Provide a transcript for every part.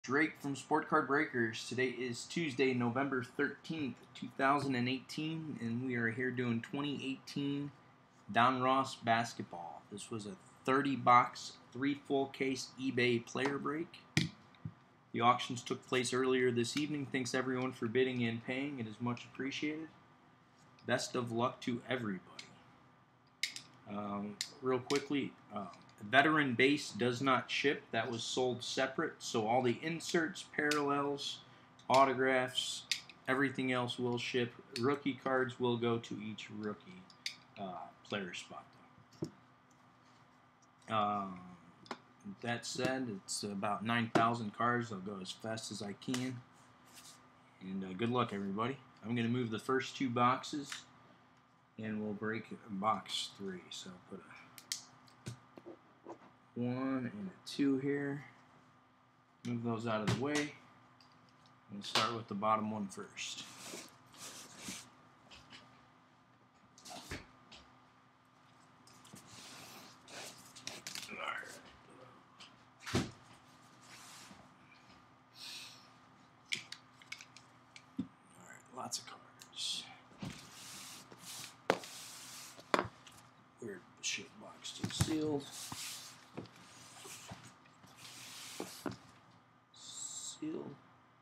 Drake from Sport Card Breakers. Today is Tuesday, November 13th, 2018, and we are here doing 2018 Don Ross basketball. This was a 30-box, 3 full case eBay player break. The auctions took place earlier this evening. Thanks everyone for bidding and paying. It is much appreciated. Best of luck to everybody. Real quickly, veteran base does not ship. That was sold separate. So all the inserts, parallels, autographs, everything else will ship. Rookie cards will go to each rookie player spot. That said, it's about 9,000 cards. I'll go as fast as I can. And good luck, everybody. I'm going to move the first 2 boxes, and we'll break box 3. So I'll put a 1 and a 2 here. Move those out of the way. We'll start with the bottom one first. Lots of cards. Weird shaped box, still sealed. Sealed.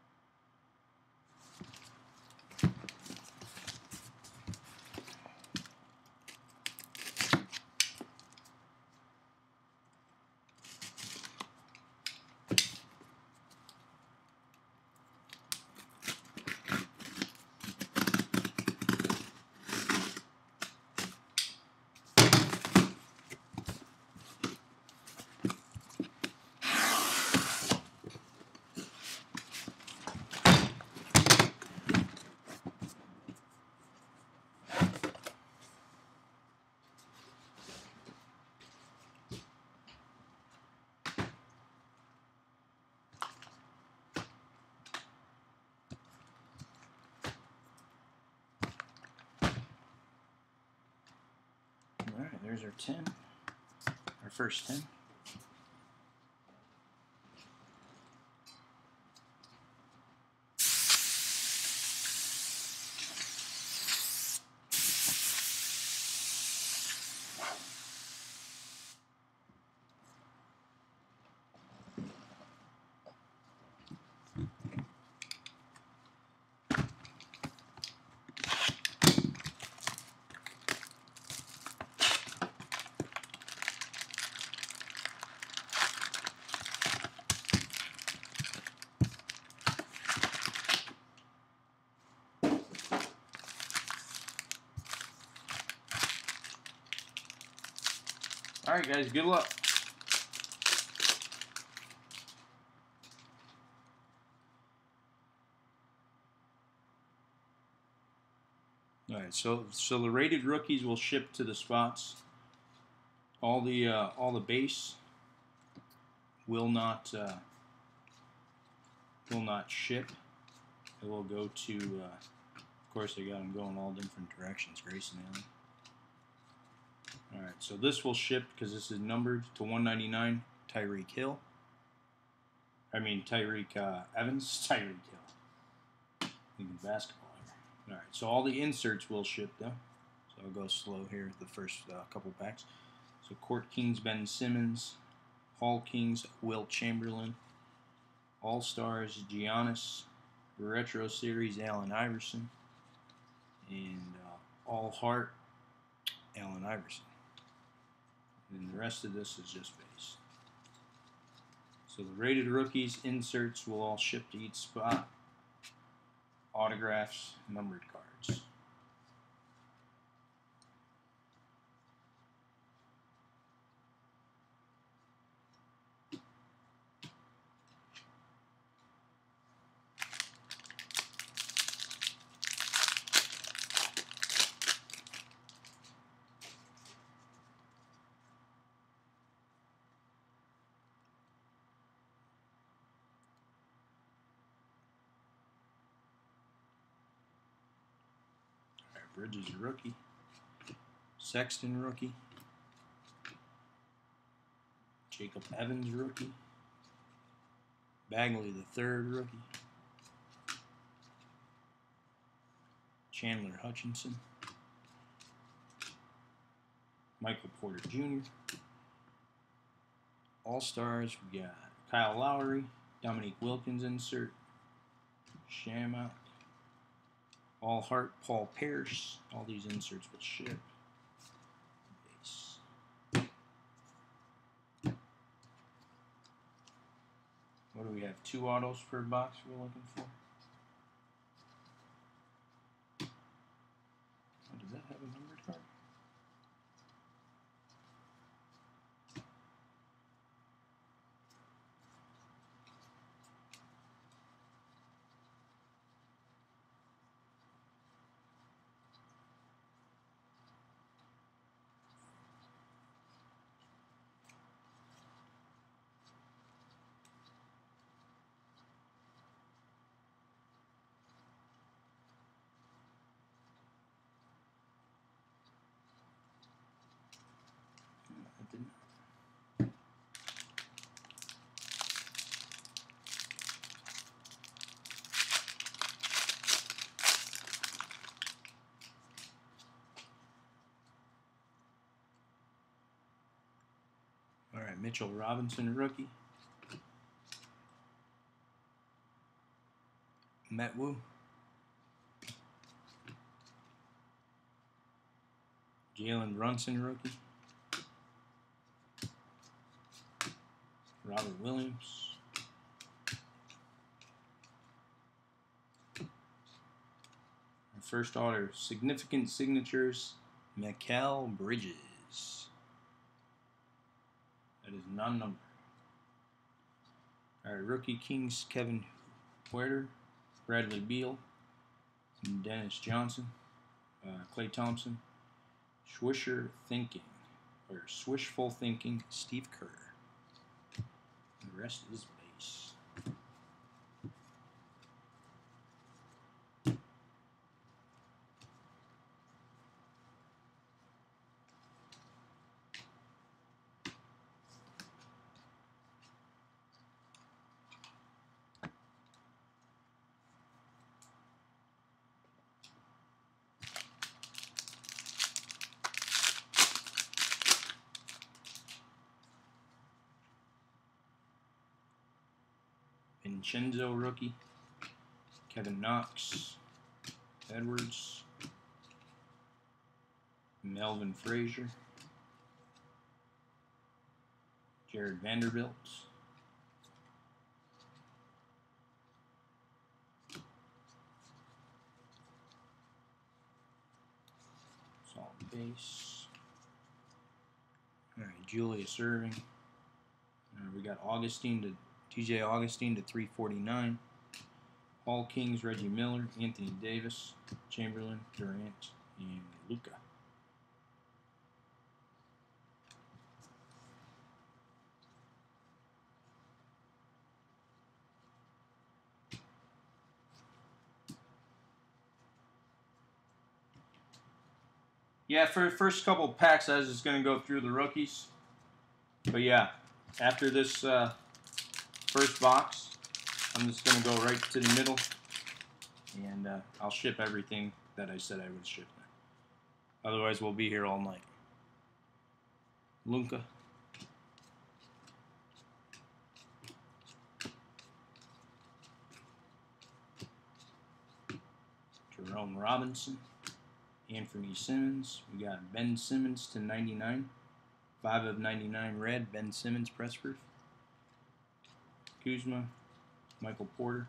Alright, there's our 10. Our first 10. Alright guys, good luck. Alright, so the rated rookies will ship to the spots. All the base will not ship. It will go to of course I got them going all different directions, Grayson Allen. Alright, so this will ship because this is numbered to 199, Tyreek Hill. I mean Tyreek Evans, Tyreek Hill. Thinking basketball here. Alright, so all the inserts will ship though. So I'll go slow here the first couple packs. So Court Kings, Ben Simmons. Hall Kings, Wilt Chamberlain. All-Stars, Giannis. Retro Series, Allen Iverson. And All Heart, Allen Iverson. And the rest of this is just base. So the rated rookies inserts will all ship to each spot. Autographs, numbered cards. Bridges a rookie. Sexton rookie. Jacob Evans rookie. Bagley the third rookie. Chandler Hutchinson. Michael Porter Jr. All-Stars, we got Kyle Lowry, Dominique Wilkins insert, Shamak, All Heart, Paul Pierce. All these inserts will ship. Base. What do we have? 2 autos per box we're looking for? Oh, does that have a numbered card? It didn't. All right, Mitchell Robinson, rookie. Matt Wu. Jalen Brunson, rookie. Robert Williams. Our first order, significant signatures, Mikal Bridges. That is non-numbered. All right, rookie Kings, Kevin Huerter, Bradley Beal, Dennis Johnson, Klay Thompson, Swishful Thinking, Steve Kerr. The rest is base. Vincenzo, rookie. Kevin Knox, Edwards, Melvin Frazier, Jared Vanderbilt, Salt base. All right, Julius Erving. We got TJ Augustine to 349. All Kings, Reggie Miller, Anthony Davis, Chamberlain, Durant, and Luka. Yeah, for the first couple of packs, I was just going to go through the rookies. But yeah, after this first box, I'm just going to go right to the middle. And I'll ship everything that I said I would ship. Otherwise, we'll be here all night. Luka. Jerome Robinson. Anthony Simmons. We got Ben Simmons to 99. 5 of 99 red. Ben Simmons press proof. Kuzma. Michael Porter.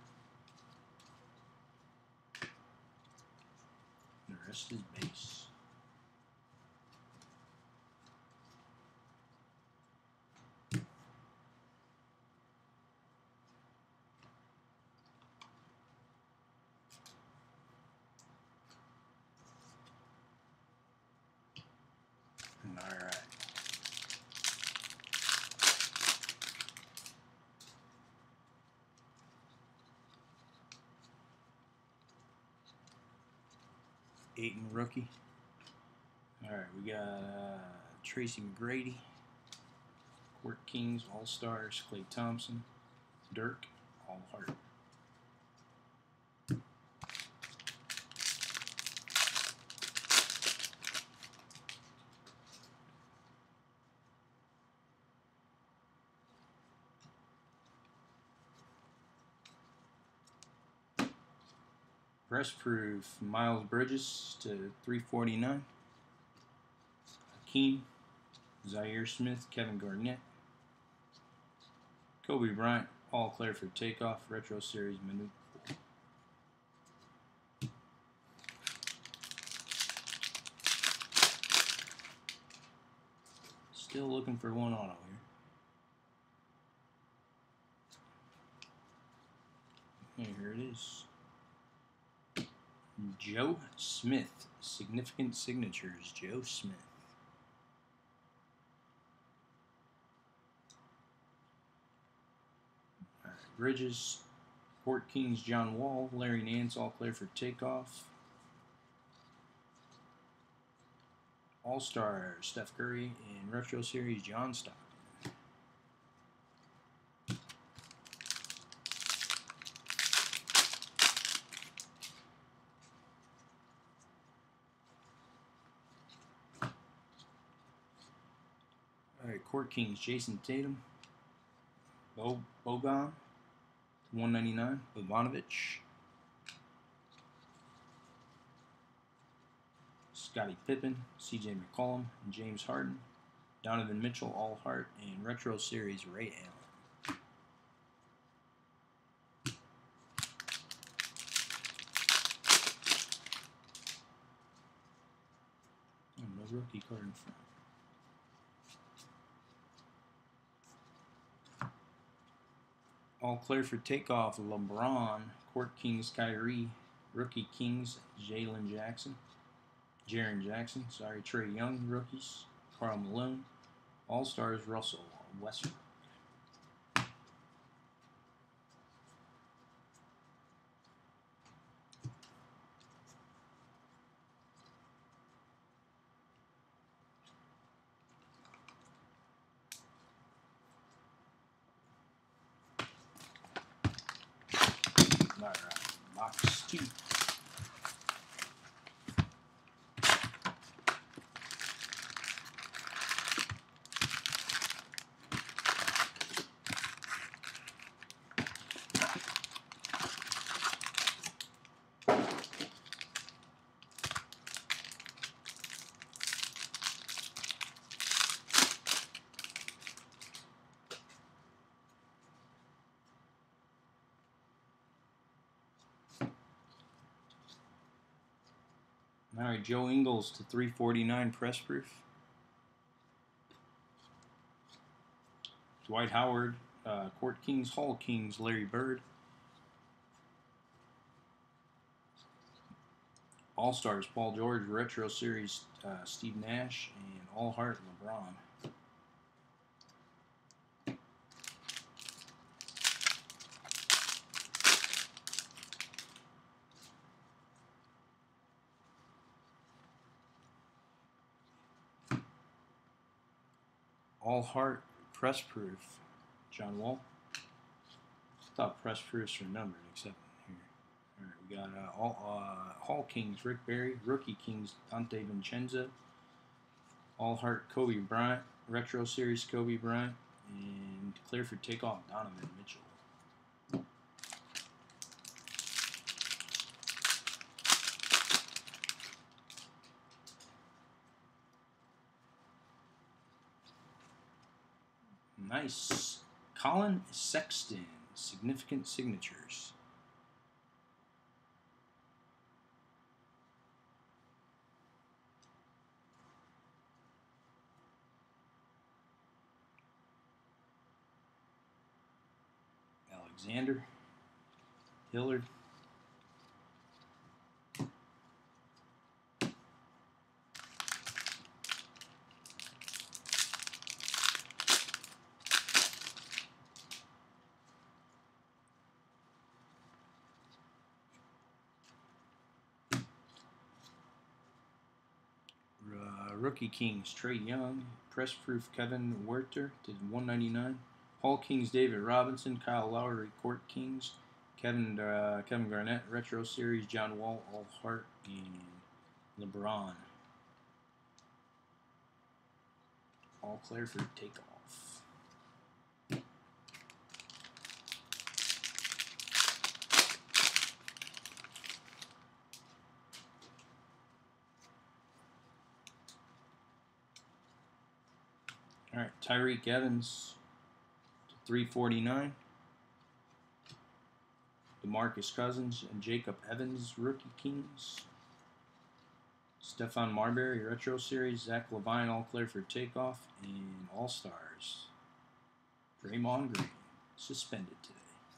The rest is base. All right. Ayton rookie. All right, we got Tracy McGrady, Court Kings, All-Stars, Klay Thompson, Dirk, all heart. Press proof Miles Bridges to 349. Hakeem, Zaire Smith, Kevin Garnett, Kobe Bryant, all clear for takeoff. Retro Series Manute. Still looking for one auto here. Here it is. Joe Smith. Significant signatures. Joe Smith. All right, Bridges. Court Kings John Wall. Larry Nance, all clear for takeoff. All-Star Steph Curry and Retro Series John Stockton. Alright, Court Kings Jason Tatum, Bogan, 199, Bogdanovich, Scottie Pippen, CJ McCollum, and James Harden, Donovan Mitchell, all heart, and Retro Series Ray Allen. Oh, no rookie card in front. All clear for takeoff. LeBron, Court Kings Kyrie, Rookie Kings Jaren Jackson, Trae Young, rookies, Karl Malone, All-Stars Russell Westbrook. Alright, box 2. Alright, Joe Ingles to 349 press proof. Dwight Howard, Court Kings, Hall Kings, Larry Bird. All-Stars, Paul George, Retro Series, Steve Nash, and All Heart, LeBron. All Heart, press proof, John Wall. I thought press proofs were numbered, except here. All right, we got Hall Kings, Rick Barry, Rookie Kings, Dante Vincenzo, All Heart, Kobe Bryant, Retro Series, Kobe Bryant, and clear for takeoff, Donovan Mitchell. Nice. Colin Sexton, significant signatures. Alexander, Hillard, Rookie Kings, Trae Young, press proof Kevin Huerter to 199, Hall Kings, David Robinson. Kyle Lowry, Court Kings. Kevin Garnett, Retro Series. John Wall, All Heart, and LeBron. All clear for takeoff. All right, Tyreek Evans to 349. DeMarcus Cousins and Jacob Evans, Rookie Kings. Stephon Marbury, Retro Series. Zach Levine, All Clear for takeoff. And All Stars. Draymond Green, suspended today.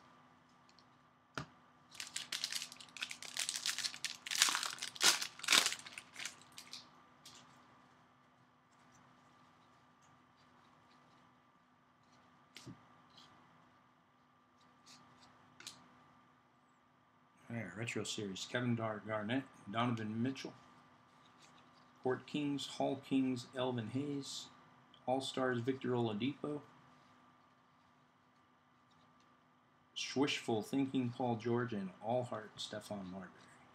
All right, Retro Series. Kevin Garnett, Donovan Mitchell. Court Kings, Hall Kings, Elvin Hayes. All-Stars, Victor Oladipo. Swishful Thinking, Paul George, and All Heart, Stephon Marbury.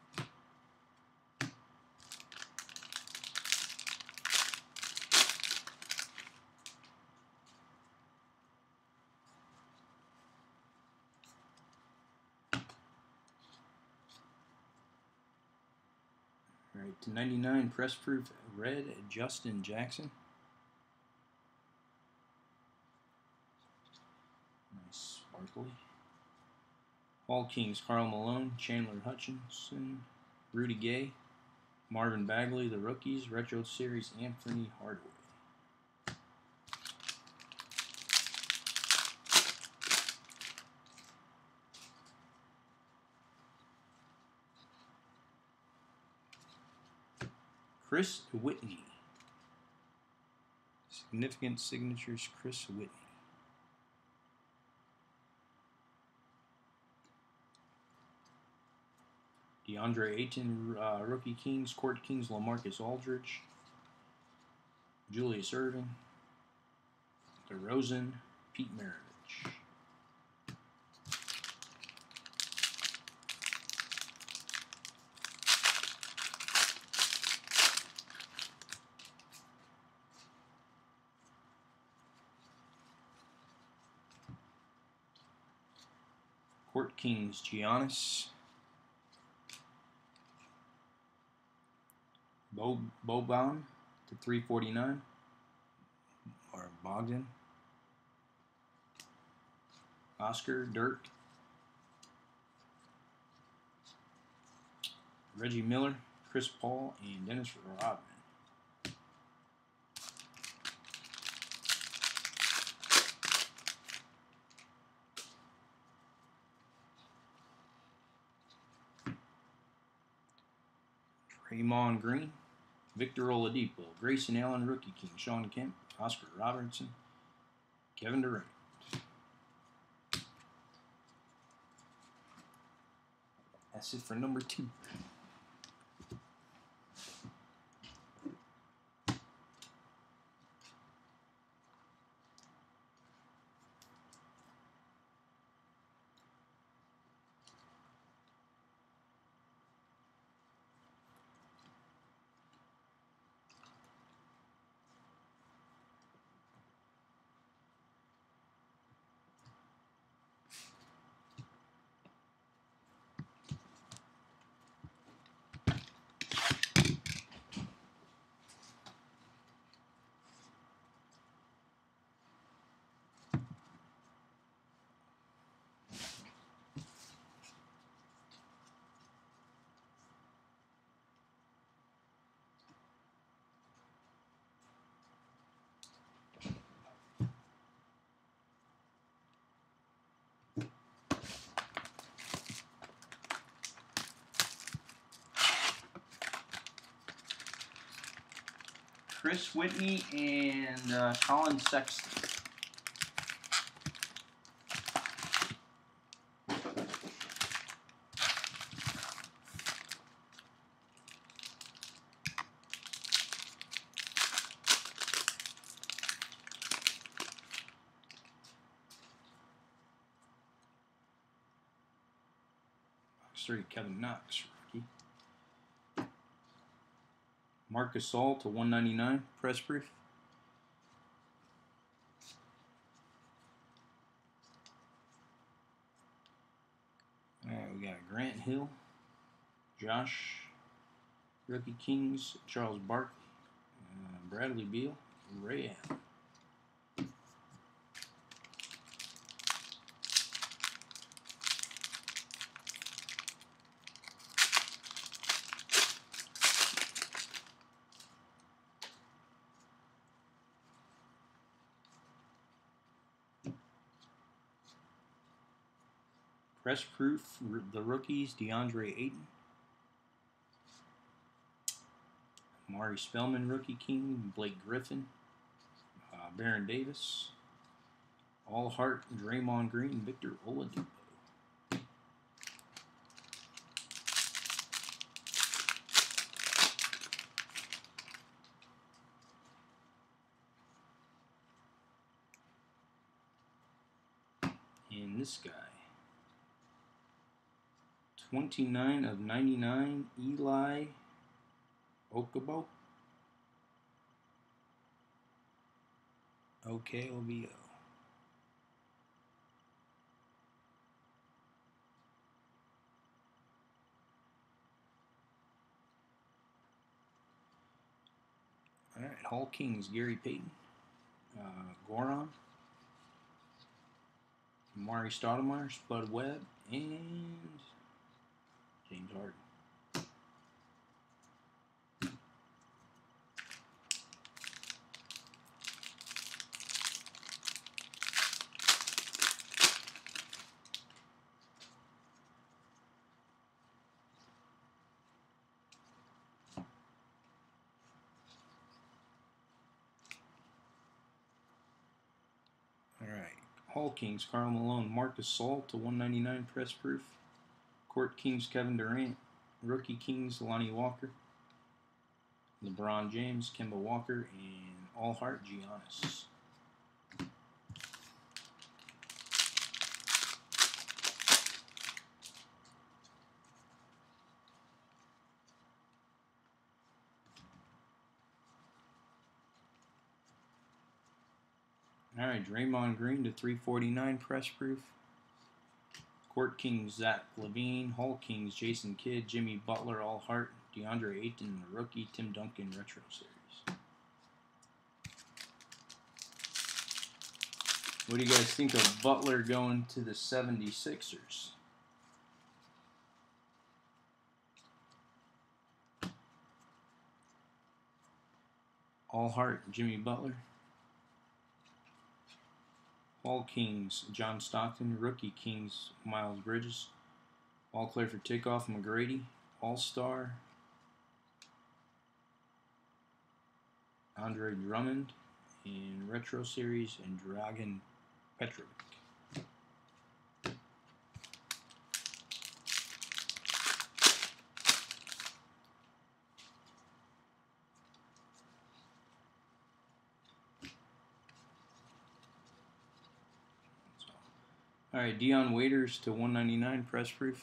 All right, to 99, Press Proof Red, Justin Jackson. Nice, sparkly. Hall Kings, Karl Malone, Chandler Hutchinson, Rudy Gay, Marvin Bagley, the Rookies, Retro Series, Anthony Hardaway. Chris Whitney. Significant signatures, Chris Whitney. DeAndre Ayton, Rookie Kings, Court Kings, LaMarcus Aldridge, Julius Erving, DeRozan, Pete Maravich. Court Kings, Giannis. Boban to 349. Or Bogdan. Oscar, Dirk. Reggie Miller, Chris Paul, and Dennis Rodman. Draymond Green, Victor Oladipo, Grayson Allen, Rookie King, Sean Kemp, Oscar Robertson, Kevin Durant. That's it for number 2. Chris Whitney and Colin Sexton. Sorry, Kevin Knox, rookie. Marc Gasol to 199, press proof. Alright, we got a Grant Hill, Josh, rookie Kings, Charles Barkley, Bradley Beal, Ray Allen. Press proof, the rookies, DeAndre Ayton, Mari Spellman, rookie king, Blake Griffin, Baron Davis, All Heart, Draymond Green, Victor Oladipo. And this guy, 29 of 99, Eli Okabo. OKOBO. Alright, Hall Kings, Gary Payton, Goran, Mari Stoudemire, Spud Webb, and James Harden. Alright, Hall Kings, Karl Malone, Marc Gasol to 199, press proof. Court Kings, Kevin Durant, rookie Kings, Lonnie Walker, LeBron James, Kemba Walker, and All Heart, Giannis. Alright, Draymond Green to 349, press proof. Court Kings, Zach LaVine, Hall Kings, Jason Kidd, Jimmy Butler, All Heart, DeAndre Ayton, the rookie, Tim Duncan, Retro Series. What do you guys think of Butler going to the 76ers? All Heart, Jimmy Butler. All Kings, John Stockton, rookie Kings, Miles Bridges. All clear for takeoff, McGrady. All-Star, Andre Drummond. In Retro Series, and Dragan Petrovic. Alright, Dion Waiters to 199, press proof.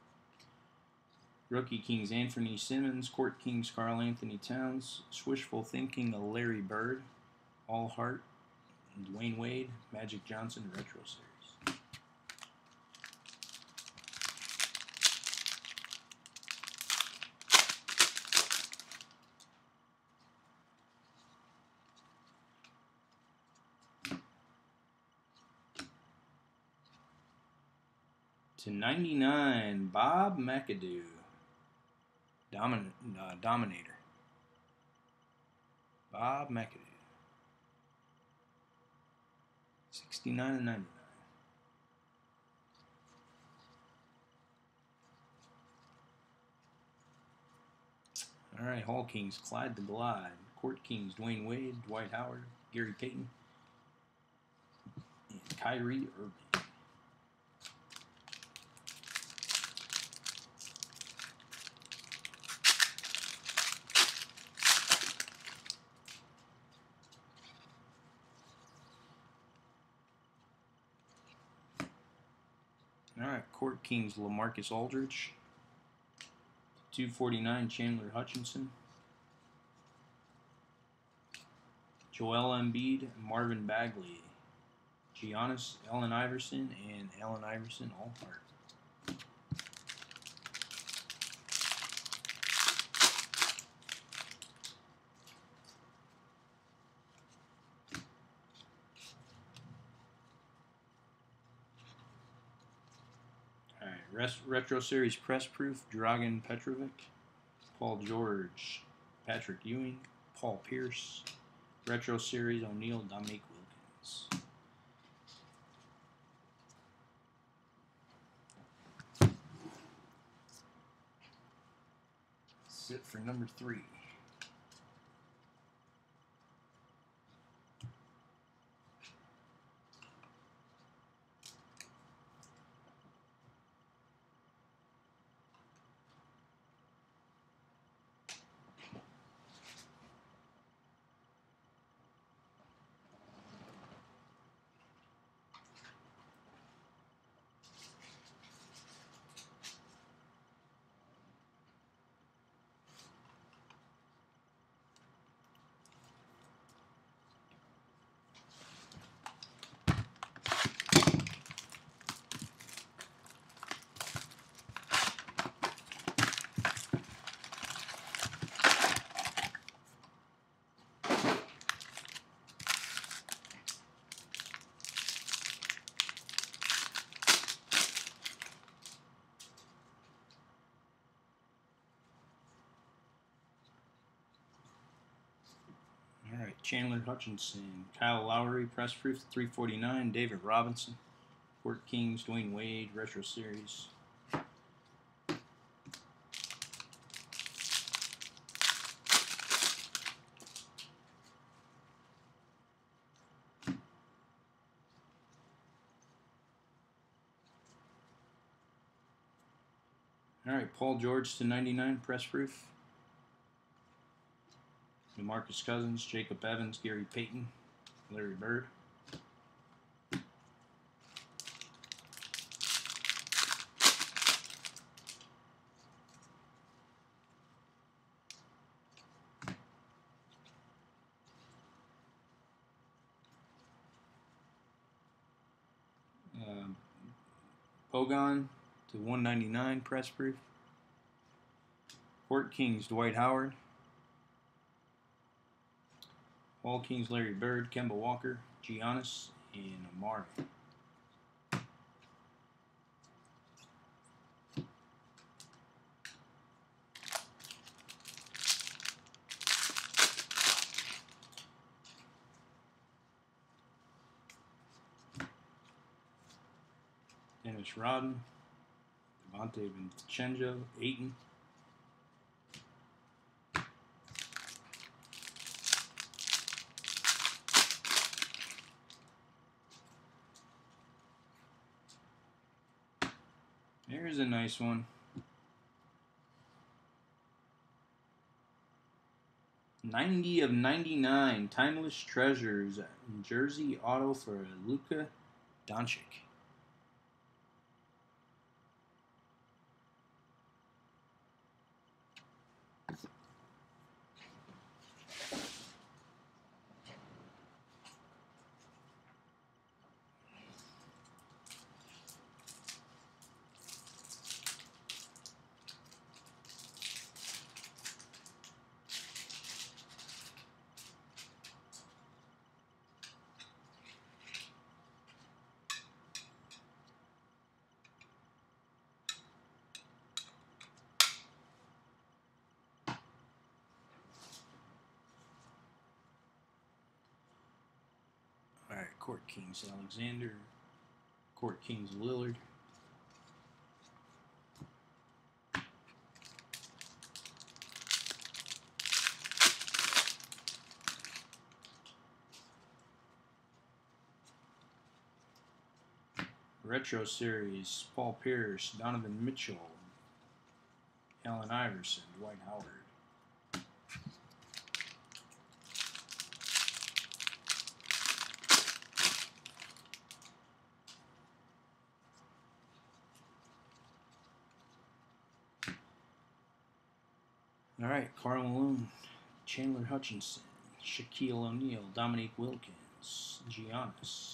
Rookie Kings, Anthony Simmons. Court Kings, Karl Anthony Towns. Swishful Thinking, Larry Bird. All Heart, Dwayne Wade. Magic Johnson, Retro Series. To 99, Bob McAdoo, Dominator. Bob McAdoo, 69 and 99. All right, Hall Kings, Clyde the Glide. Court Kings, Dwayne Wade, Dwight Howard, Gary Payton, and Kyrie Irving. All right, Court Kings, LaMarcus Aldridge, 249 Chandler Hutchinson. Joel Embiid, Marvin Bagley. Giannis, Allen Iverson, and Allen Iverson all part. Alright, Retro Series Press Proof, Dragan Petrovic, Paul George, Patrick Ewing, Paul Pierce. Retro Series O'Neal, Dominique Wilkins. That's it for number 3. Alright, Chandler Hutchinson, Kyle Lowry, Press Proof, 349, David Robinson, Court Kings, Dwayne Wade, Retro Series. Alright, Paul George to 99, Press Proof. DeMarcus Cousins, Jacob Evans, Gary Payton, Larry Bird. Pogon to 199, Press Proof. Court Kings, Dwight Howard. All Kings, Larry Bird, Kemba Walker, Giannis, and Amari. Dennis Rodman, Devontae Vincenzo, Ayton. There's a nice one. 90 of 99, Timeless Treasures, jersey auto for Luka Doncic. Alright, Court Kings Alexander, Court Kings Lillard. Retro Series, Paul Pierce, Donovan Mitchell, Allen Iverson, Dwight Howard. All right, Karl Malone, Chandler Hutchinson, Shaquille O'Neal, Dominique Wilkins, Giannis.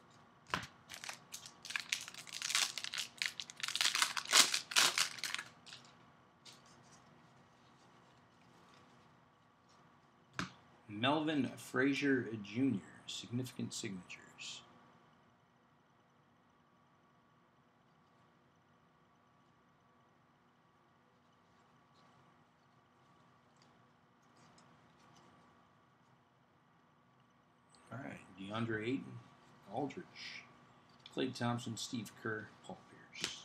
Melvin Frazier Jr., significant signatures. All right, DeAndre Ayton, Aldridge, Klay Thompson, Steve Kerr, Paul Pierce.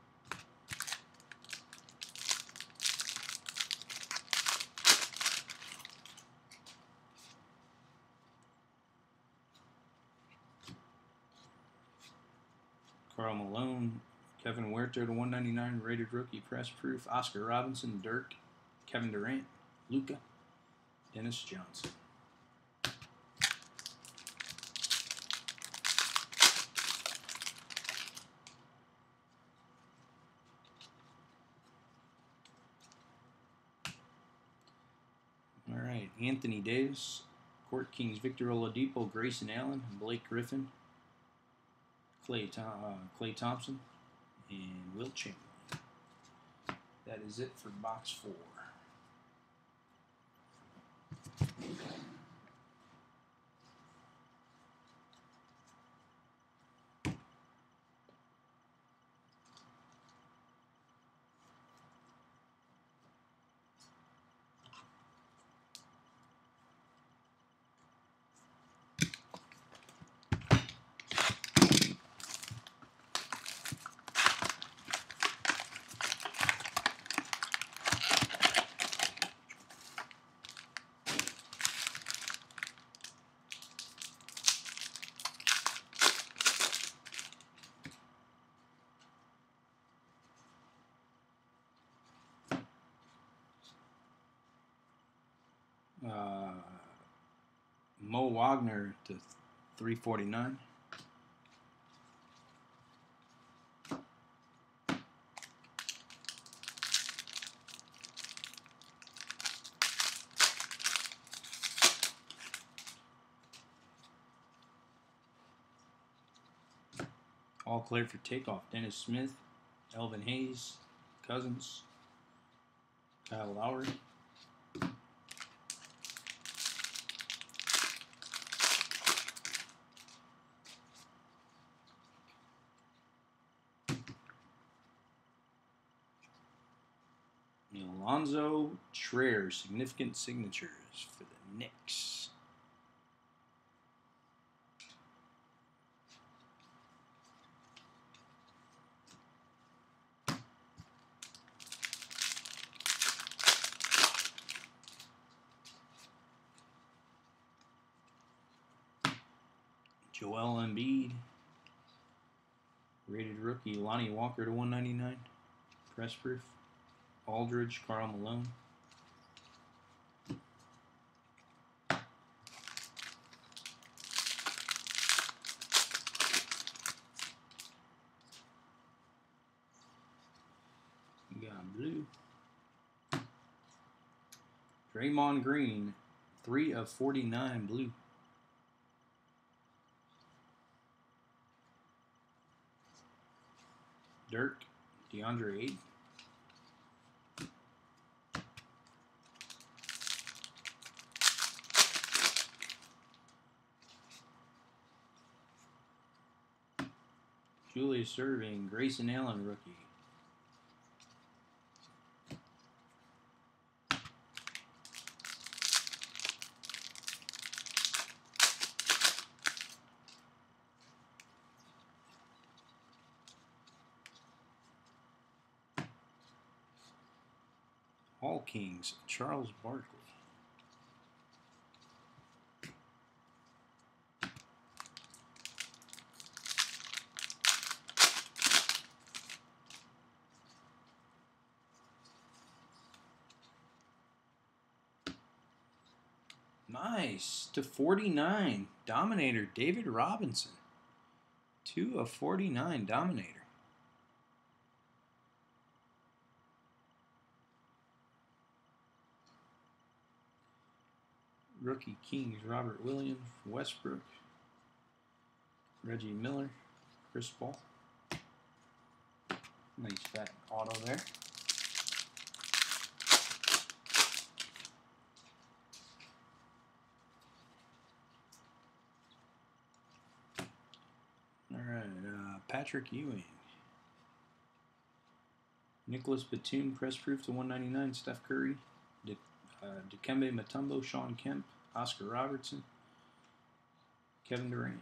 Karl Malone, Kevin Huerter to 199, rated rookie, press proof. Oscar Robinson, Dirk, Kevin Durant, Luka, Dennis Johnson. All right, Anthony Davis, Court Kings, Victor Oladipo, Grayson Allen, Blake Griffin, Klay Thompson, and Wilt Chamberlain. That is it for box 4. Mo Wagner to 349. All clear for takeoff. Dennis Smith, Elvin Hayes, Cousins, Kyle Lowry. Alonzo Trier, significant signatures for the Knicks. Joel Embiid, rated rookie, Lonnie Walker to 199, press proof. Aldridge, Karl Malone. We got blue. Draymond Green, 3 of 49 blue. Dirk, DeAndre Ayton. Julius Erving, Grayson Allen rookie. All Kings, Charles Barkley. Nice. To 49. Dominator, David Robinson. 2 of 49. Dominator. Rookie Kings, Robert Williams, Westbrook, Reggie Miller, Chris Paul. Nice fat auto there. Alright, Patrick Ewing. Nicholas Batum, press proof to 199. Steph Curry, Dikembe Mutombo, Sean Kemp, Oscar Robertson, Kevin Durant.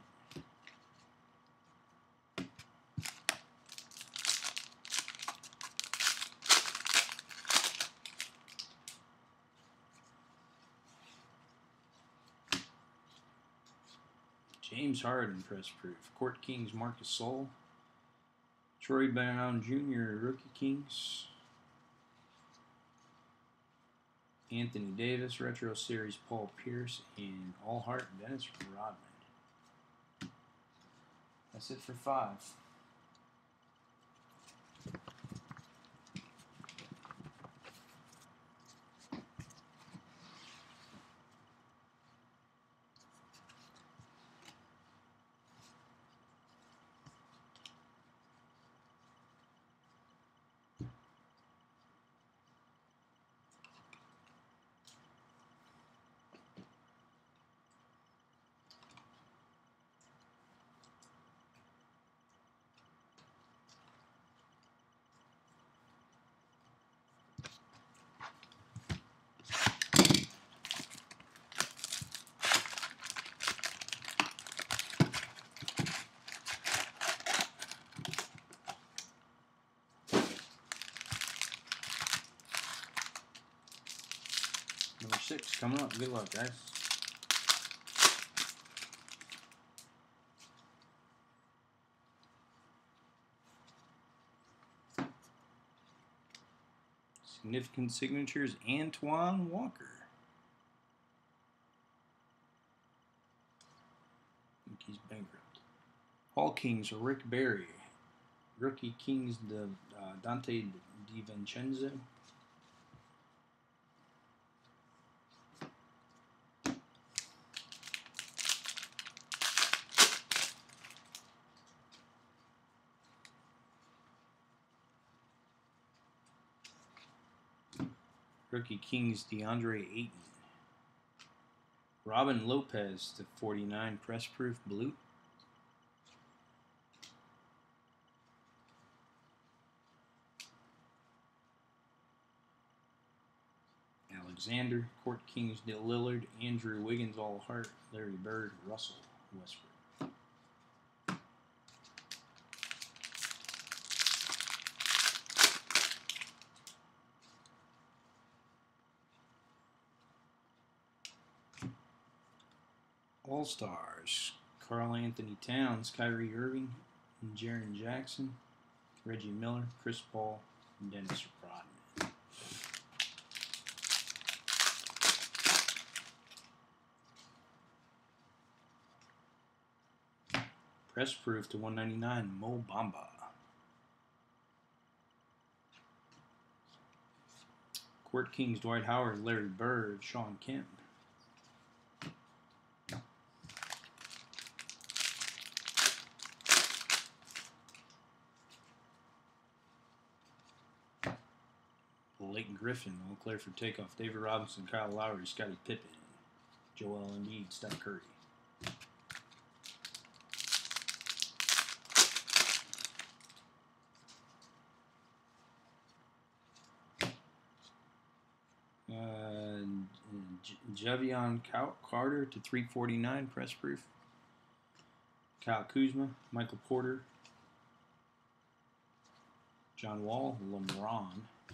James Harden, press proof. Court Kings, Marcus Sol. Troy Brown Jr., Rookie Kings. Anthony Davis, Retro Series, Paul Pierce, and All Heart, Dennis Rodman. That's it for 5. Number 6 coming up. Good luck, guys. Significant signatures, Antoine Walker. I think he's bankrupt. Hall Kings, Rick Barry. Rookie Kings, Dante DiVincenzo. Rookie Kings, DeAndre Ayton. Robin Lopez to 49, press proof blue. Alexander, Court Kings, Lillard, Andrew Wiggins, All Heart, Larry Bird, Russell Westbrook. All-Stars, Karl Anthony Towns, Kyrie Irving, and Jaren Jackson, Reggie Miller, Chris Paul, and Dennis Rodman. Press proof to 199, Mo Bamba. Court Kings, Dwight Howard, Larry Bird, Sean Kemp. Blake Griffin, all clear for takeoff. David Robinson, Kyle Lowry, Scottie Pippen, Joel Embiid, Steph Curry. Javion Carter to 349, press proof. Kyle Kuzma, Michael Porter, John Wall, LeBron.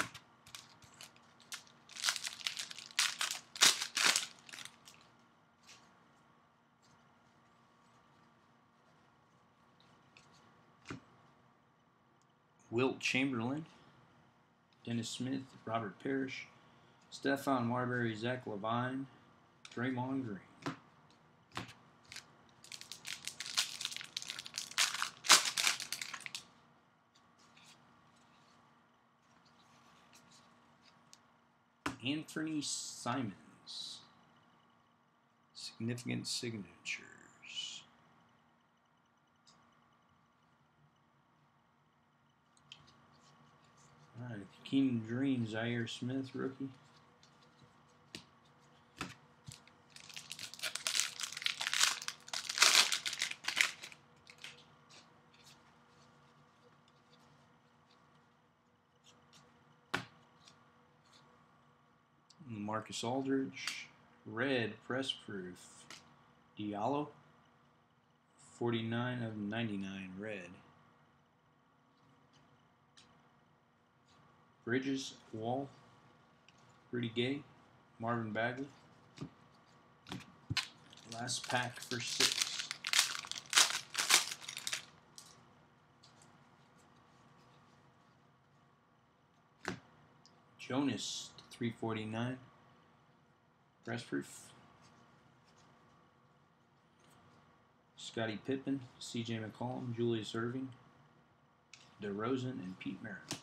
Wilt Chamberlain, Dennis Smith, Robert Parrish, Stephon Marbury, Zach LaVine, Draymond Green. Anthony Simons. Significant signatures. All right, Keenan Dream, Zaire Smith, rookie. Marcus Aldridge, red, press proof. Diallo, 49 of 99, red. Bridges, Wall, Rudy Gay, Marvin Bagley. Last pack for 6. Jonas, 349, press proof. Scottie Pippen, C.J. McCollum, Julius Erving, DeRozan, and Pete Maravich.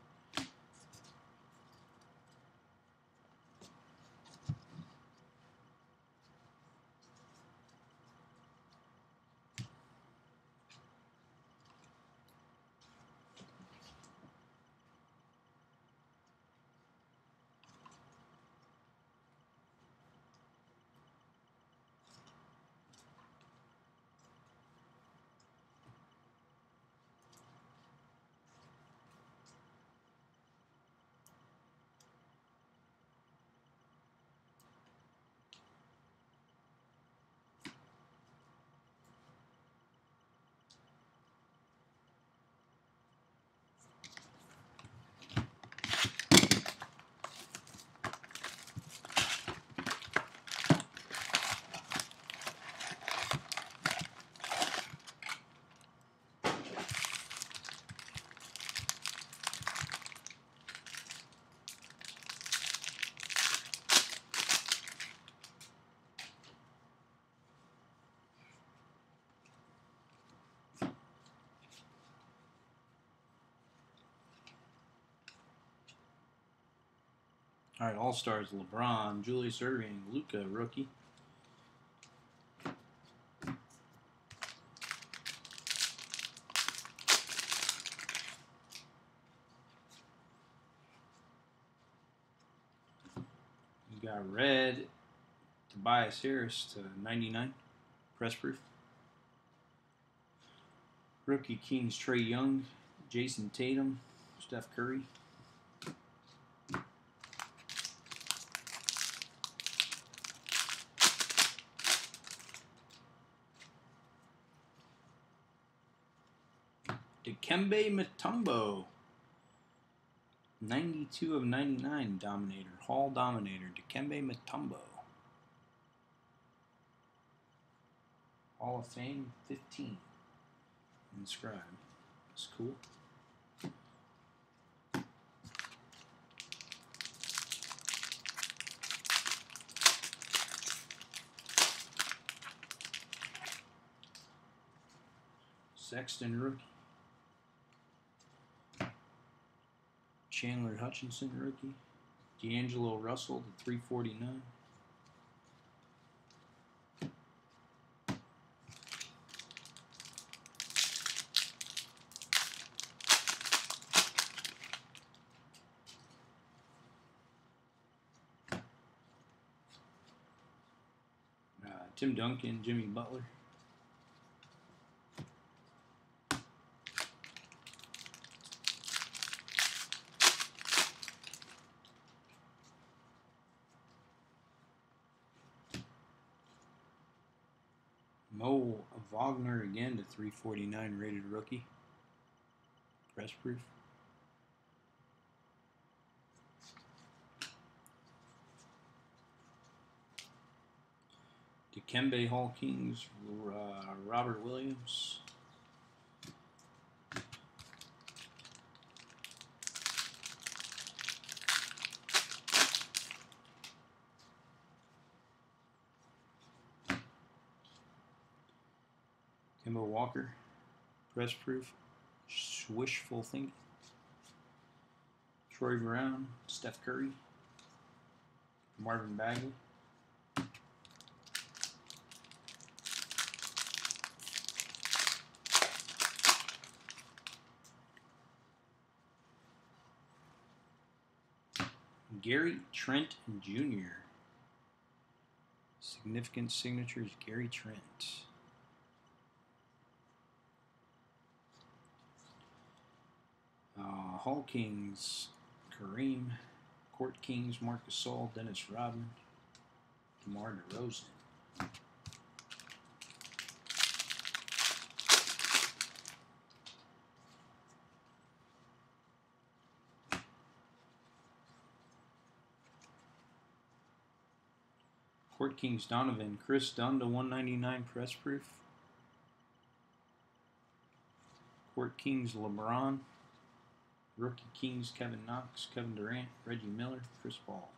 All right, All-Stars, LeBron, Julius Erving, Luka, rookie. You got red, Tobias Harris to 99, press proof. Rookie Kings, Trae Young, Jason Tatum, Steph Curry. Dikembe Mutombo, 92 of 99, Dominator, Hall Dominator, Dikembe Mutombo. Hall of Fame, 15. Inscribed. That's cool. Sexton, rookie. Chandler Hutchinson, rookie. D'Angelo Russell to 349. Tim Duncan, Jimmy Butler. Mo Wagner again to 349, rated rookie. Press proof. Dikembe Hall Kings, Robert Williams. Kemba Walker, press proof, wishful thinking. Troy Brown, Steph Curry, Marvin Bagley. Gary Trent Jr. Significant signatures, Gary Trent. Hall Kings, Kareem. Court Kings, Marc Gasol, Dennis Rodman, DeMar DeRozan. Court Kings, Donovan, Chris Dunn to 199 press proof. Court Kings, LeBron. Rookie Kings, Kevin Knox, Kevin Durant, Reggie Miller, Chris Paul.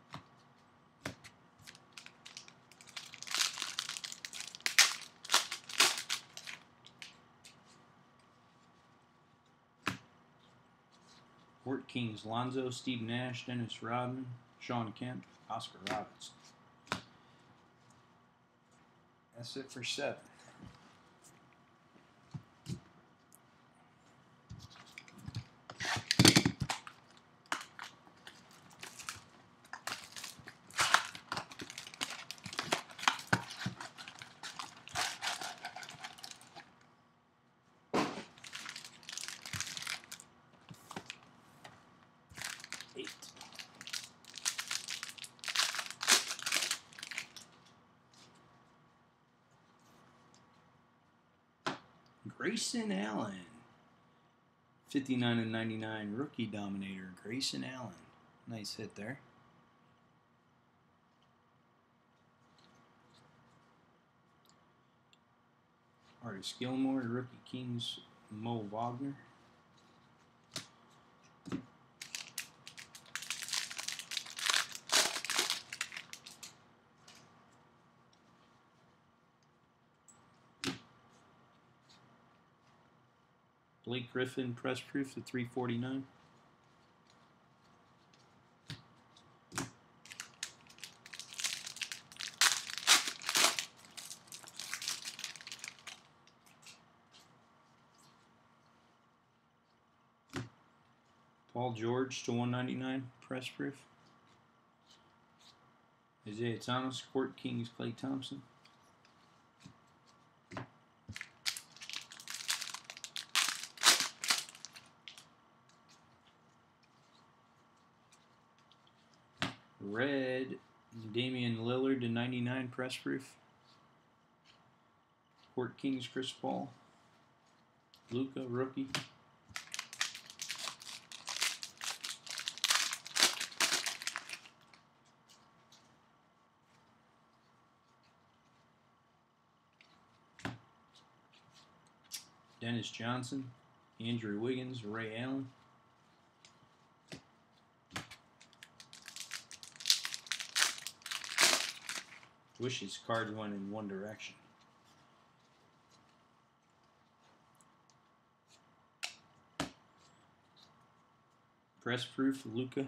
Court Kings, Lonzo, Steve Nash, Dennis Rodman, Shawn Kemp, Oscar Robertson. That's it for 7. Grayson Allen, 59/99 rookie dominator. Grayson Allen, nice hit there. Artis Gilmore, rookie Kings, Mo Wagner. Blake Griffin, press proof to 349. Paul George to 199, press proof. Isaiah Thomas, Court Kings, Klay Thompson. Red, Damian Lillard to 99, press proof. Court Kings, Chris Paul. Luka, rookie. Dennis Johnson, Andrew Wiggins, Ray Allen. Wish his cards went in one direction. Press proof, Luka.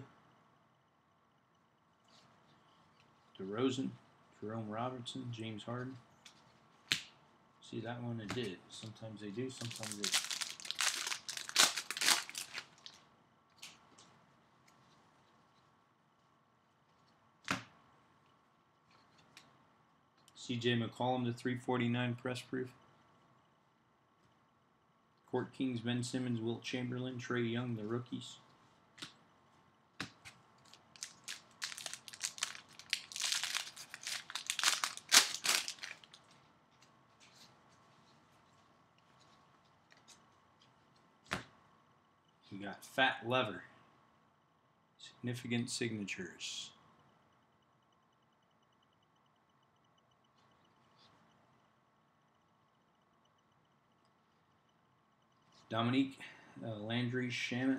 DeRozan, Jerome Robertson, James Harden. See, that one it did. Sometimes they do, sometimes they don't. CJ McCollum to 349 press proof. Court Kings, Ben Simmons, Wilt Chamberlain, Trae Young, the rookies. We got Fat Lever, significant signatures. Dominique Landry Shamet.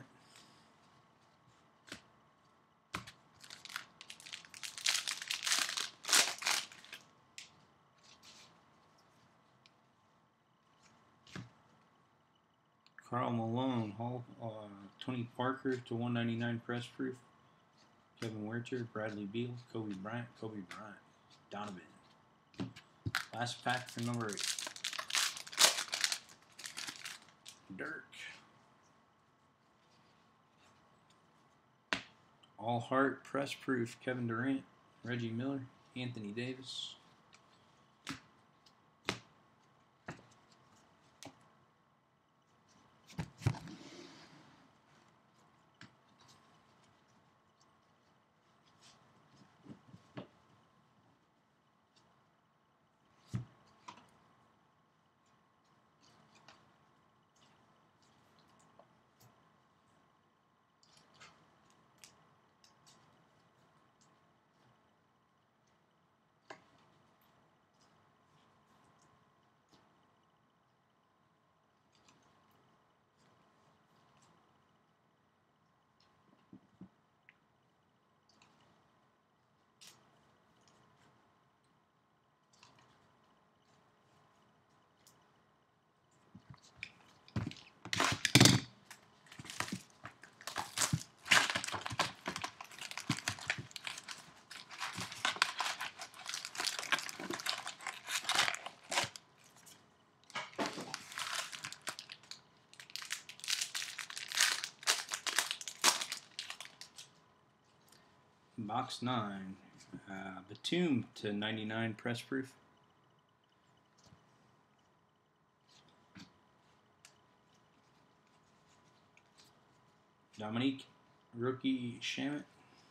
Karl Malone, Tony Parker to 199 press proof. Kevin Werther, Bradley Beal, Kobe Bryant, Donovan. Last pack for number 8. Dirk. All Heart Press Proof, Kevin Durant, Reggie Miller, Anthony Davis. Box 9, Batum /99 Press Proof. Dominique, rookie Shamet.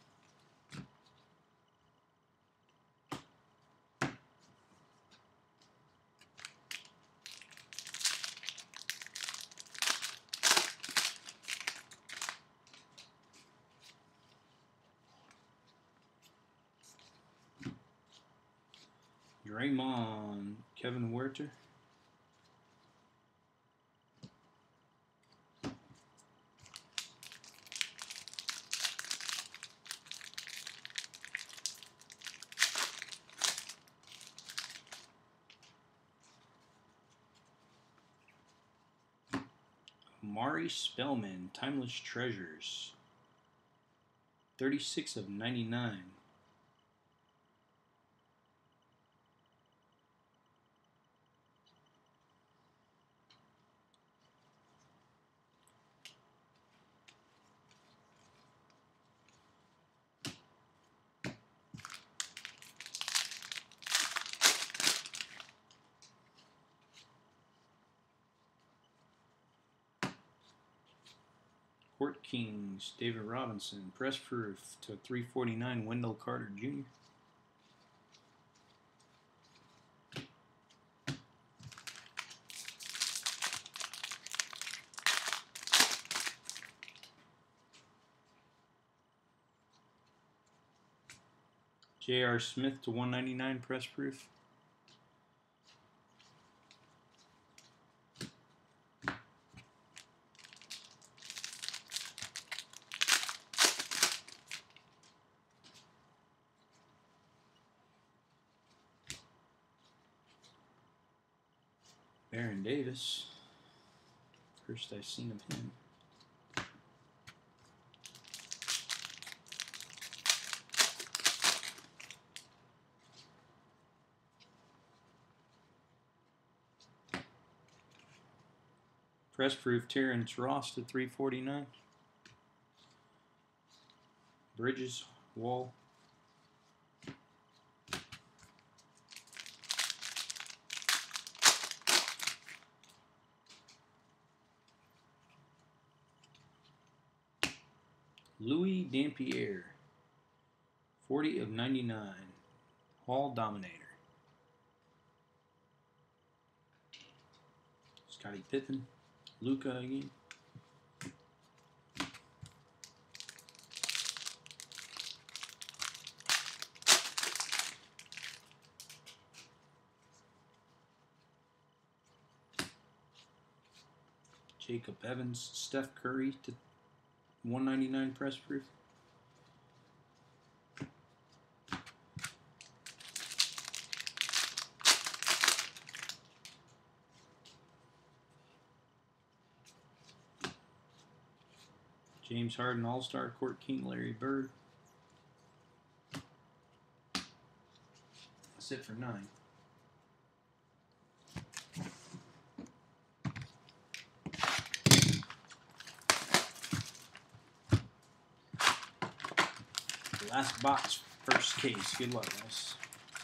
Draymond, Kevin Huerter. Mari Spellman, Timeless Treasures. 36 of 99. Court Kings, David Robinson, Press Proof /349, Wendell Carter Jr. J.R. Smith /199, Press Proof. Baron Davis. First I've seen of him. Press Proof Terrence Ross /349. Bridges, Wall. Louis Dampier, 40 of 99, Hall Dominator. Scottie Pippen, Luka again. Jacob Evans, Steph Curry /199 Press Proof. James Harden All-Star, Court King Larry Bird. That's it for 9. Last box, first case. Good luck, guys.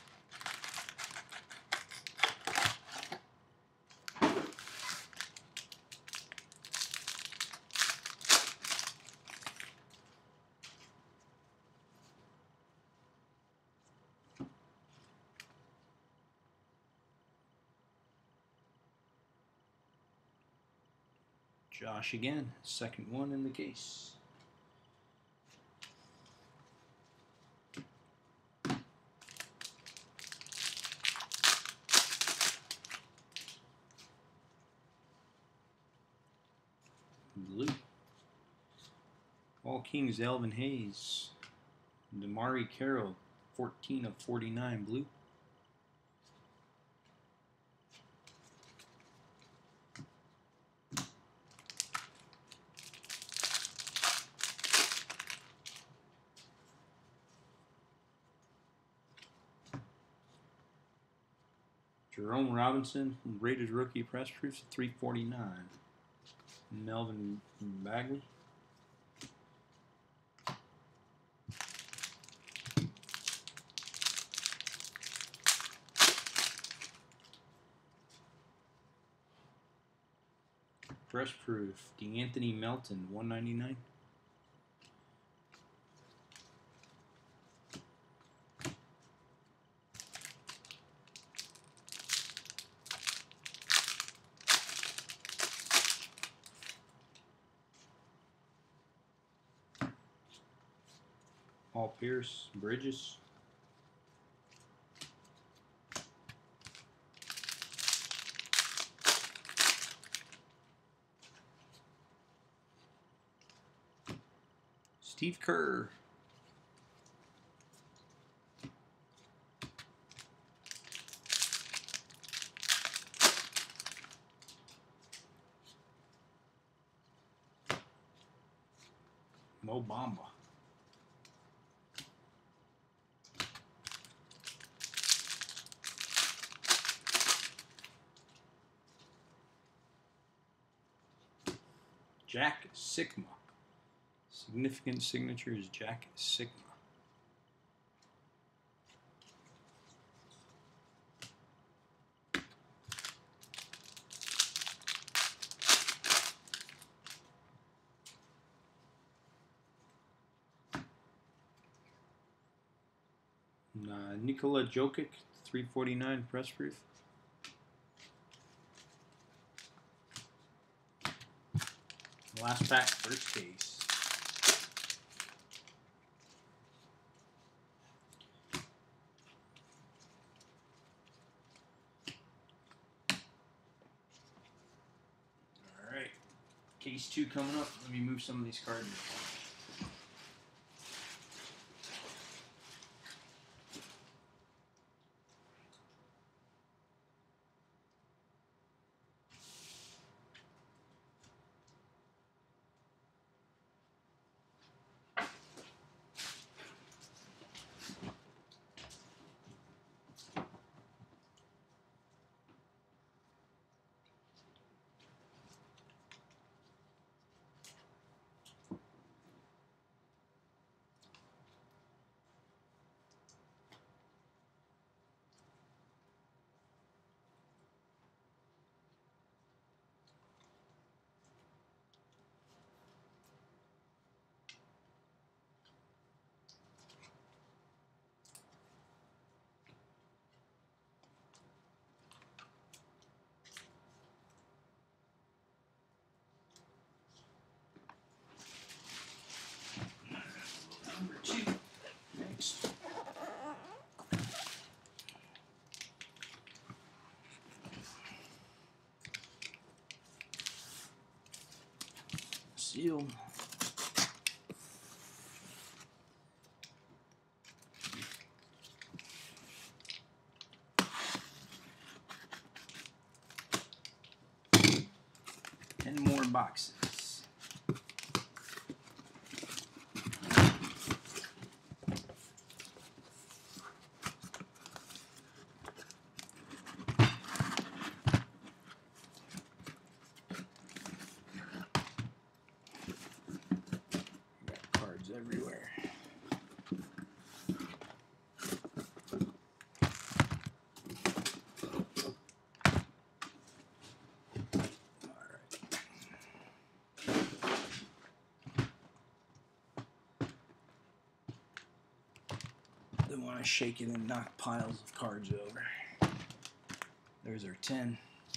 Josh again, second one in the case. Blue. All Kings, Elvin Hayes. Damari Carroll, 14 of 49, blue. Jerome Robinson, rated rookie press proofs, 349. Melvin Bagley. Press proof, DeAnthony Melton, 199. Paul Pierce, Bridges. Steve Kerr. Mo Bamba. Jack Sigma. Significant signature is Jack Sigma. Nikola Jokic, 349 press proof. Last pack, first case. All right, case 2 coming up. Let me move some of these cards. Number 2. Next. Seal. Ten more boxes. Got cards everywhere. They want to shake it and knock piles of cards over. There's our 10.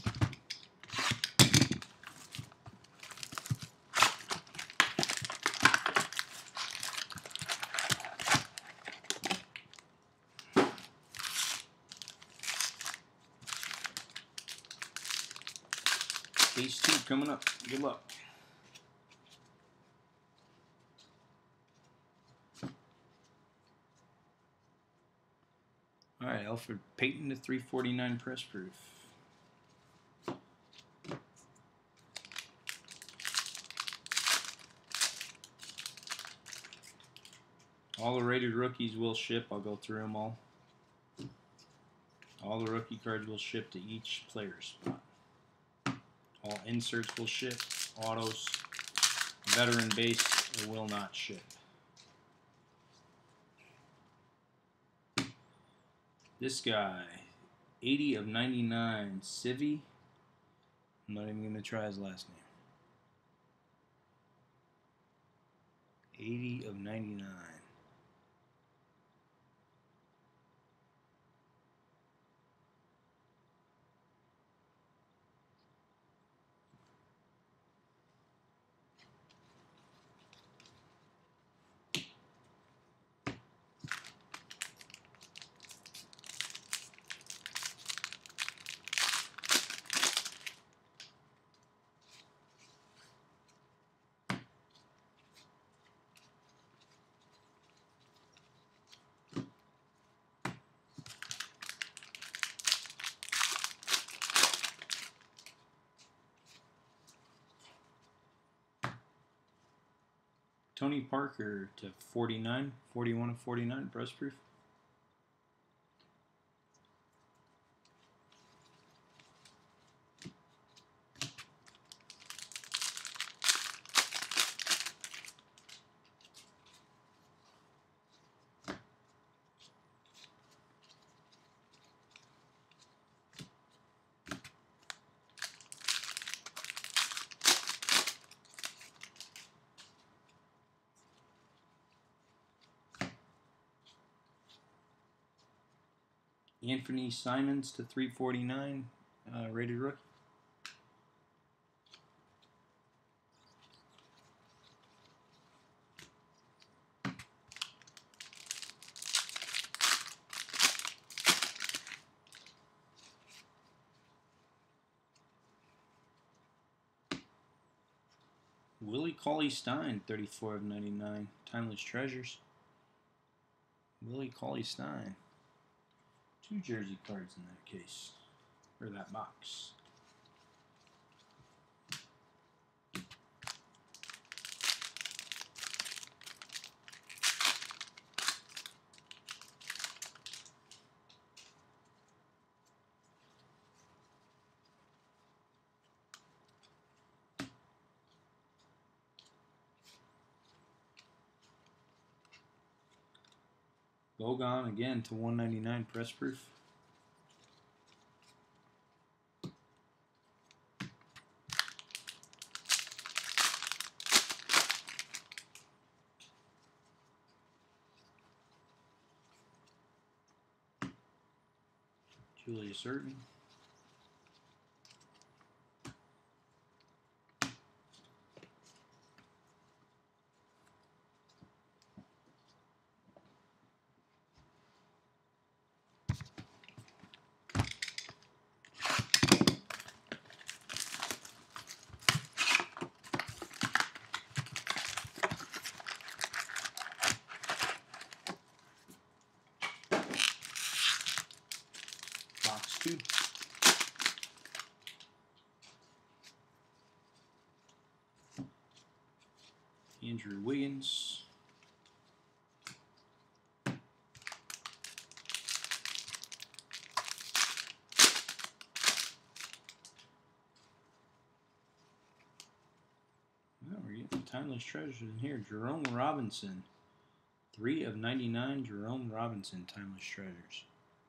Ace 2 coming up. Good luck. All right, Alfred Payton to 349 press proof. All the rated rookies will ship. I'll go through them all. All the rookie cards will ship to each player's spot. All inserts will ship. Autos, veteran base, will not ship. This guy, 80 of 99, Civi. I'm not even going to try his last name. 80 of 99. Tony Parker to 49, 41 of 49, press proof. Anthony Simons to 349, rated rookie. Willie Cauley-Stein, 34 of 99, Timeless Treasures. Willie Cauley-Stein. 2 jersey cards in that case, or that box. Bogon again to 199 press proof. Julius Erving. Box 2. Andrew Wiggins. Well, we're getting timeless treasures in here. Jerome Robinson. 3 of 99, Jerome Robinson, timeless treasures.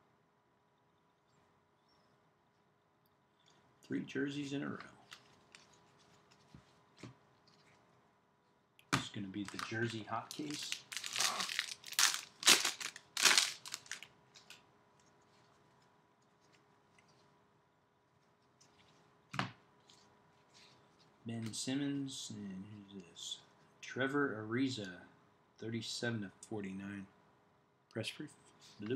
3 jerseys in a row. It's going to be the jersey hot case. Ben Simmons, and who's this? Trevor Ariza, 37/49. Press proof, blue.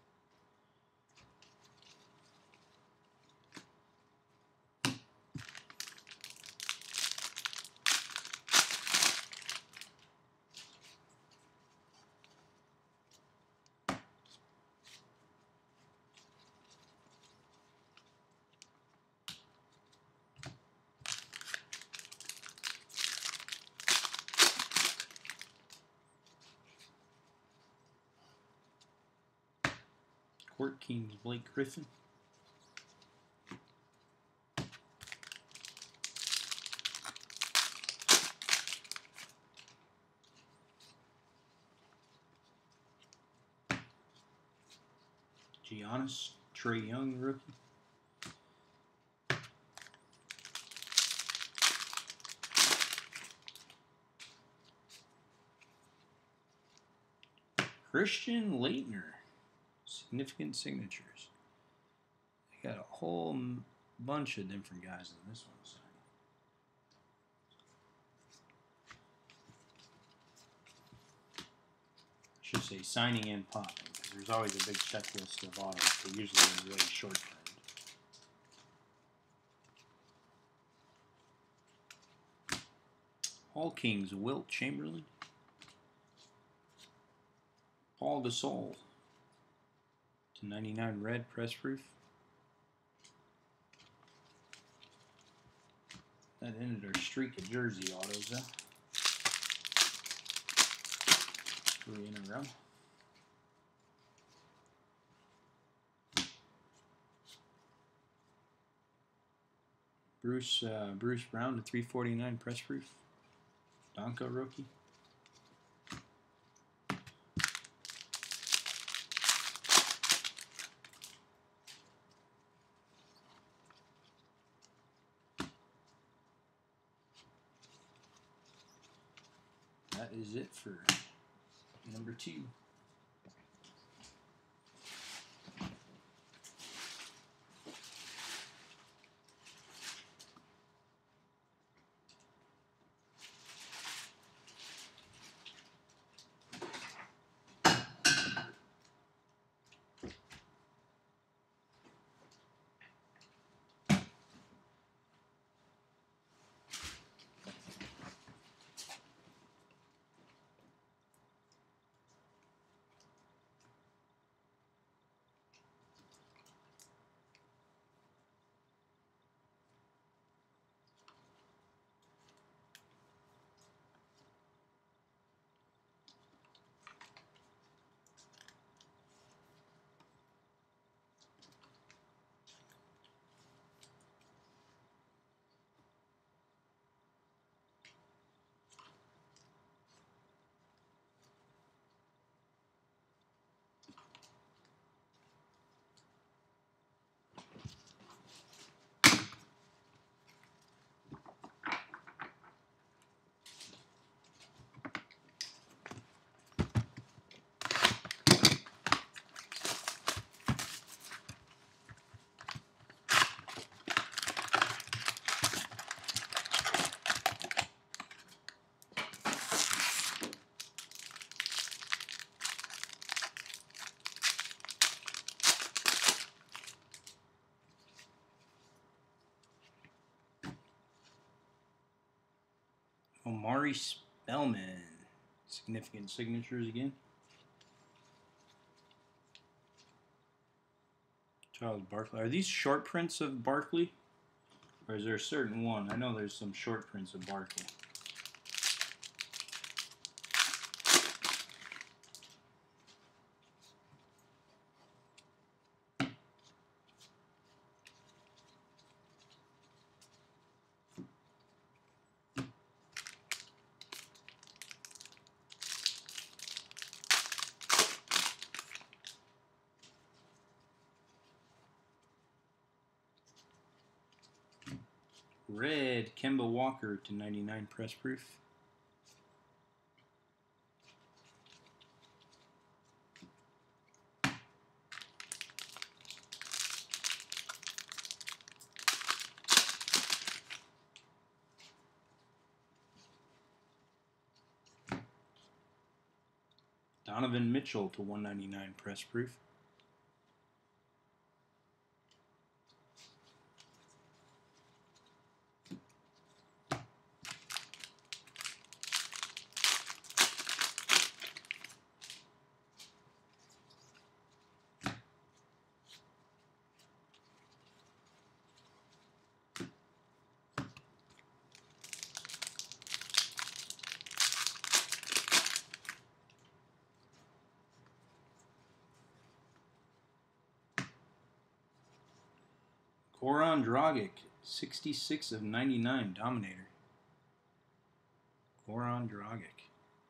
Court Kings, Blake Griffin. Giannis, Trae Young, rookie. Christian Laettner, significant signatures. They got a whole bunch of different guys in this one. So. I should say signing and popping, because there's always a big checklist of autos. They're usually really short term. All Kings, Wilt Chamberlain. Paul Gasol, /99 red, press proof. That ended our streak of jersey autos, huh? 3 in a row. Bruce Brown /349 press proof. Donka rookie. That is it for number 2. Omari Spellman, significant signatures again. Charles Barkley. Are these short prints of Barkley? Or is there a certain one? I know there's some short prints of Barkley. Red, Kemba Walker /99 press proof. Donovan Mitchell to 199 press proof. Goran Dragic, 66 of 99, Dominator. Goran Dragic.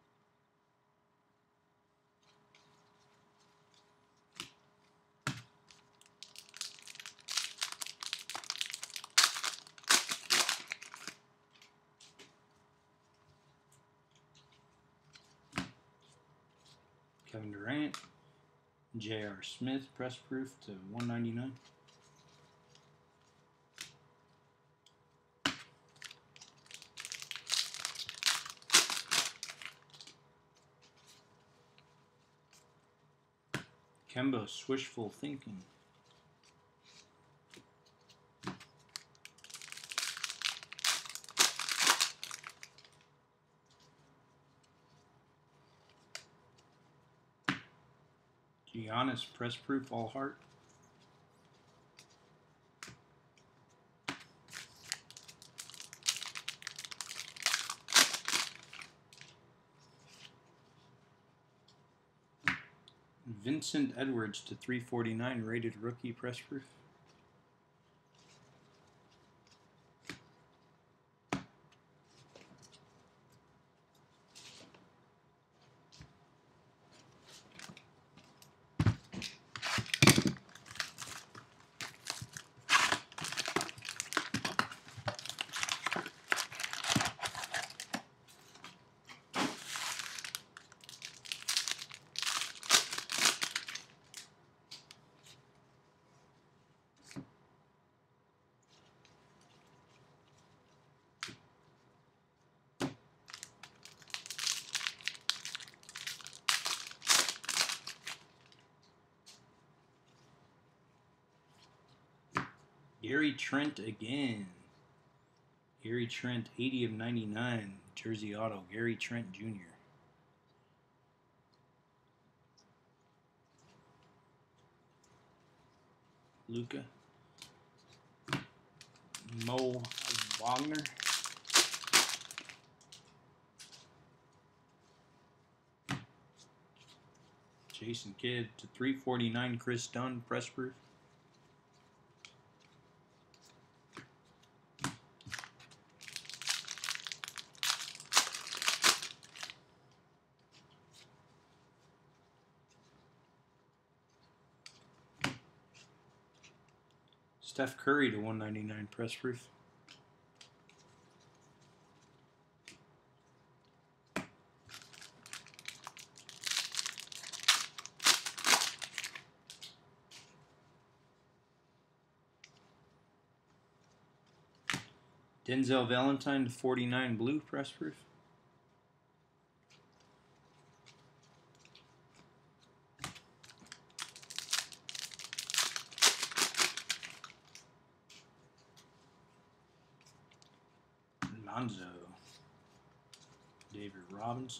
Kevin Durant, J.R. Smith, press proof to 199. Kemba, Wishful Thinking. Giannis, press proof, all heart. Vincent Edwards to 349, rated rookie, press proof. Gary Trent again. Gary Trent, 80 of 99, jersey auto. Gary Trent Jr. Luka. Mo Wagner. Jason Kidd to 349, Chris Dunn, press proof. Steph Curry to 199, press proof. Denzel Valentine to 49, blue, press proof. Lonzo. David Robinson.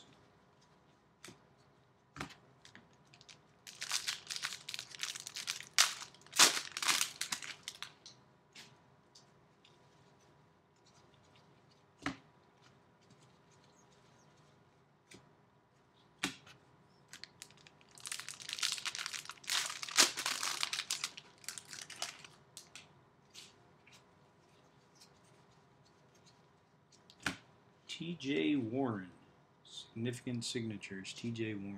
T.J. Warren. Significant signatures. T.J. Warren.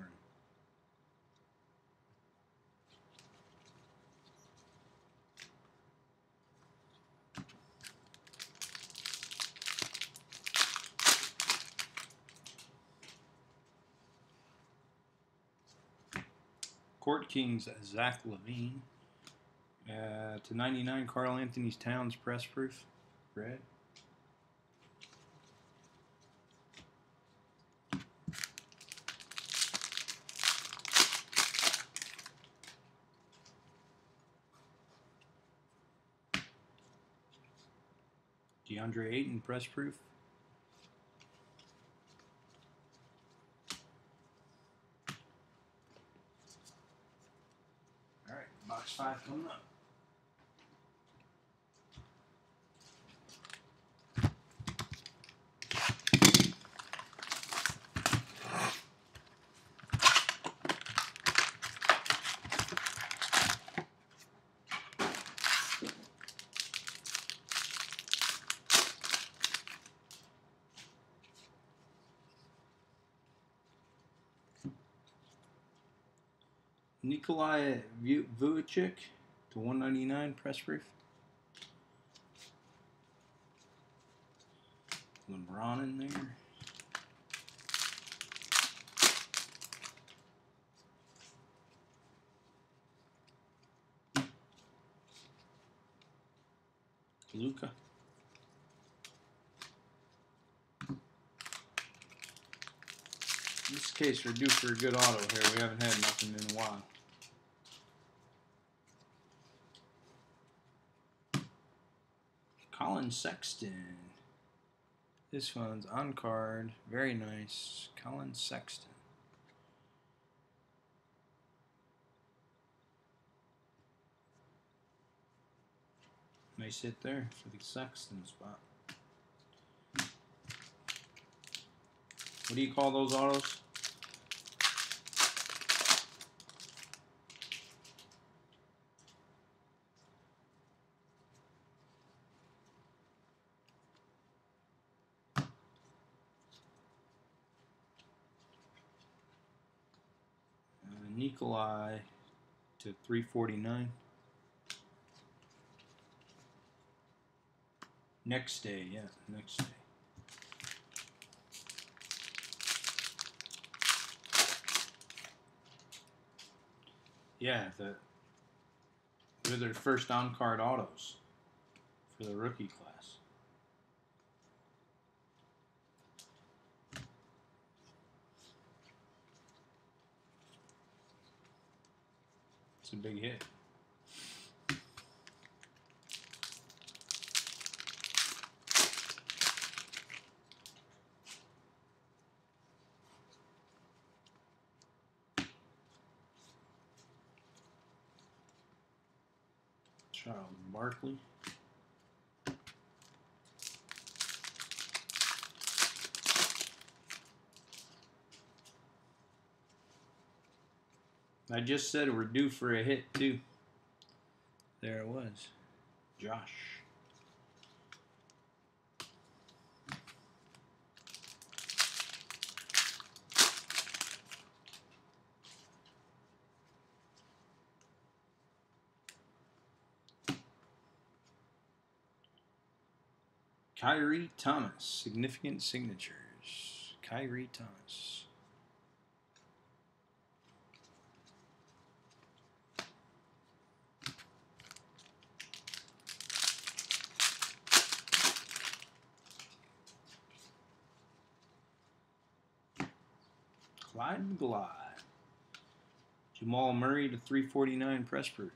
Court Kings, Zach LaVine. To 99, Karl Anthony Towns, press proof. Red. DeAndre Ayton, press proof. All right, box 5 coming up. Nikolai Vujicic to 199, press proof. LeBron in there. Luka. In this case, we're due for a good auto here. We haven't had nothing in a while. Colin Sexton. This one's on card. Very nice. Colin Sexton. Nice hit there for the Sexton spot. What do you call those autos? Nikolai to 349. Next day, yeah, next day. Yeah, they're their first on-card autos for the rookie class. It's a big hit. Charles Barkley. I just said we're due for a hit too. There it was. Josh. Kyrie Thomas. Significant signatures. Kyrie Thomas. Clyde Glide. Jamal Murray to 349, press proof.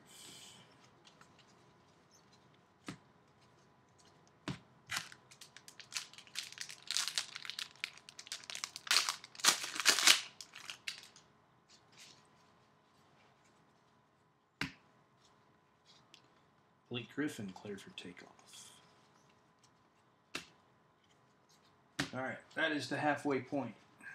Blake Griffin cleared for takeoff. All right, that is the halfway point.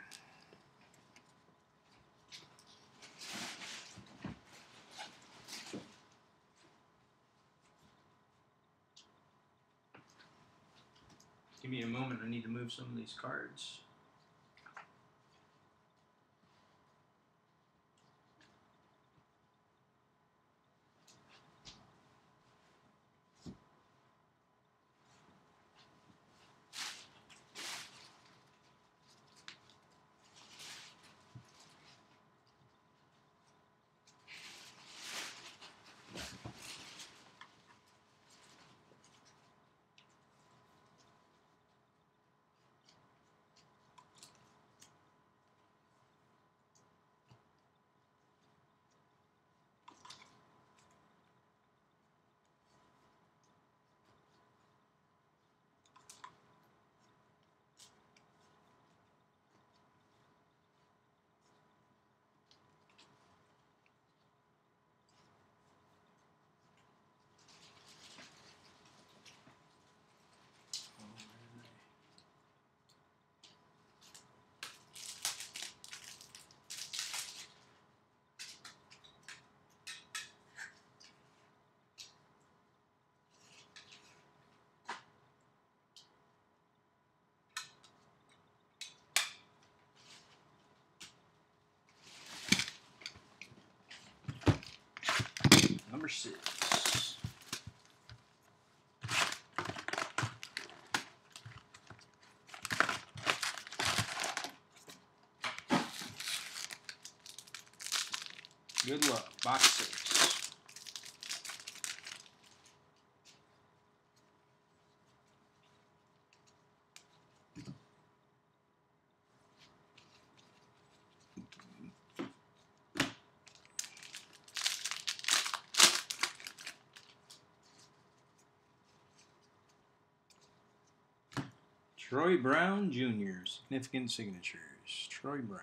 Give me a moment, I need to move some of these cards. number 6. Good luck. Box 6. Troy Brown Jr. Significant signatures. Troy Brown.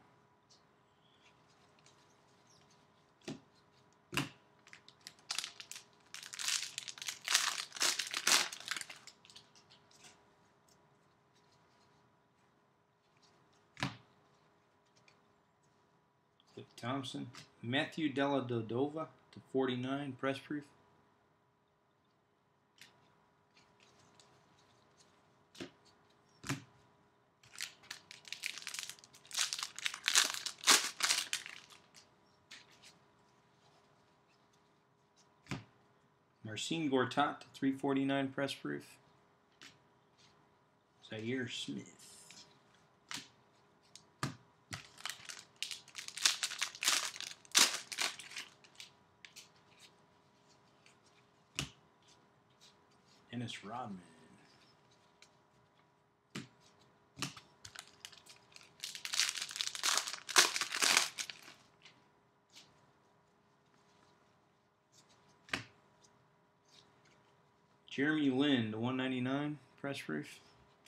Cliff Thompson. Matthew Dellavedova /49, press proof. Marcin Gortat /349, press proof. Zaire Smith. Dennis Rodman. Jeremy Lin /199, press proof.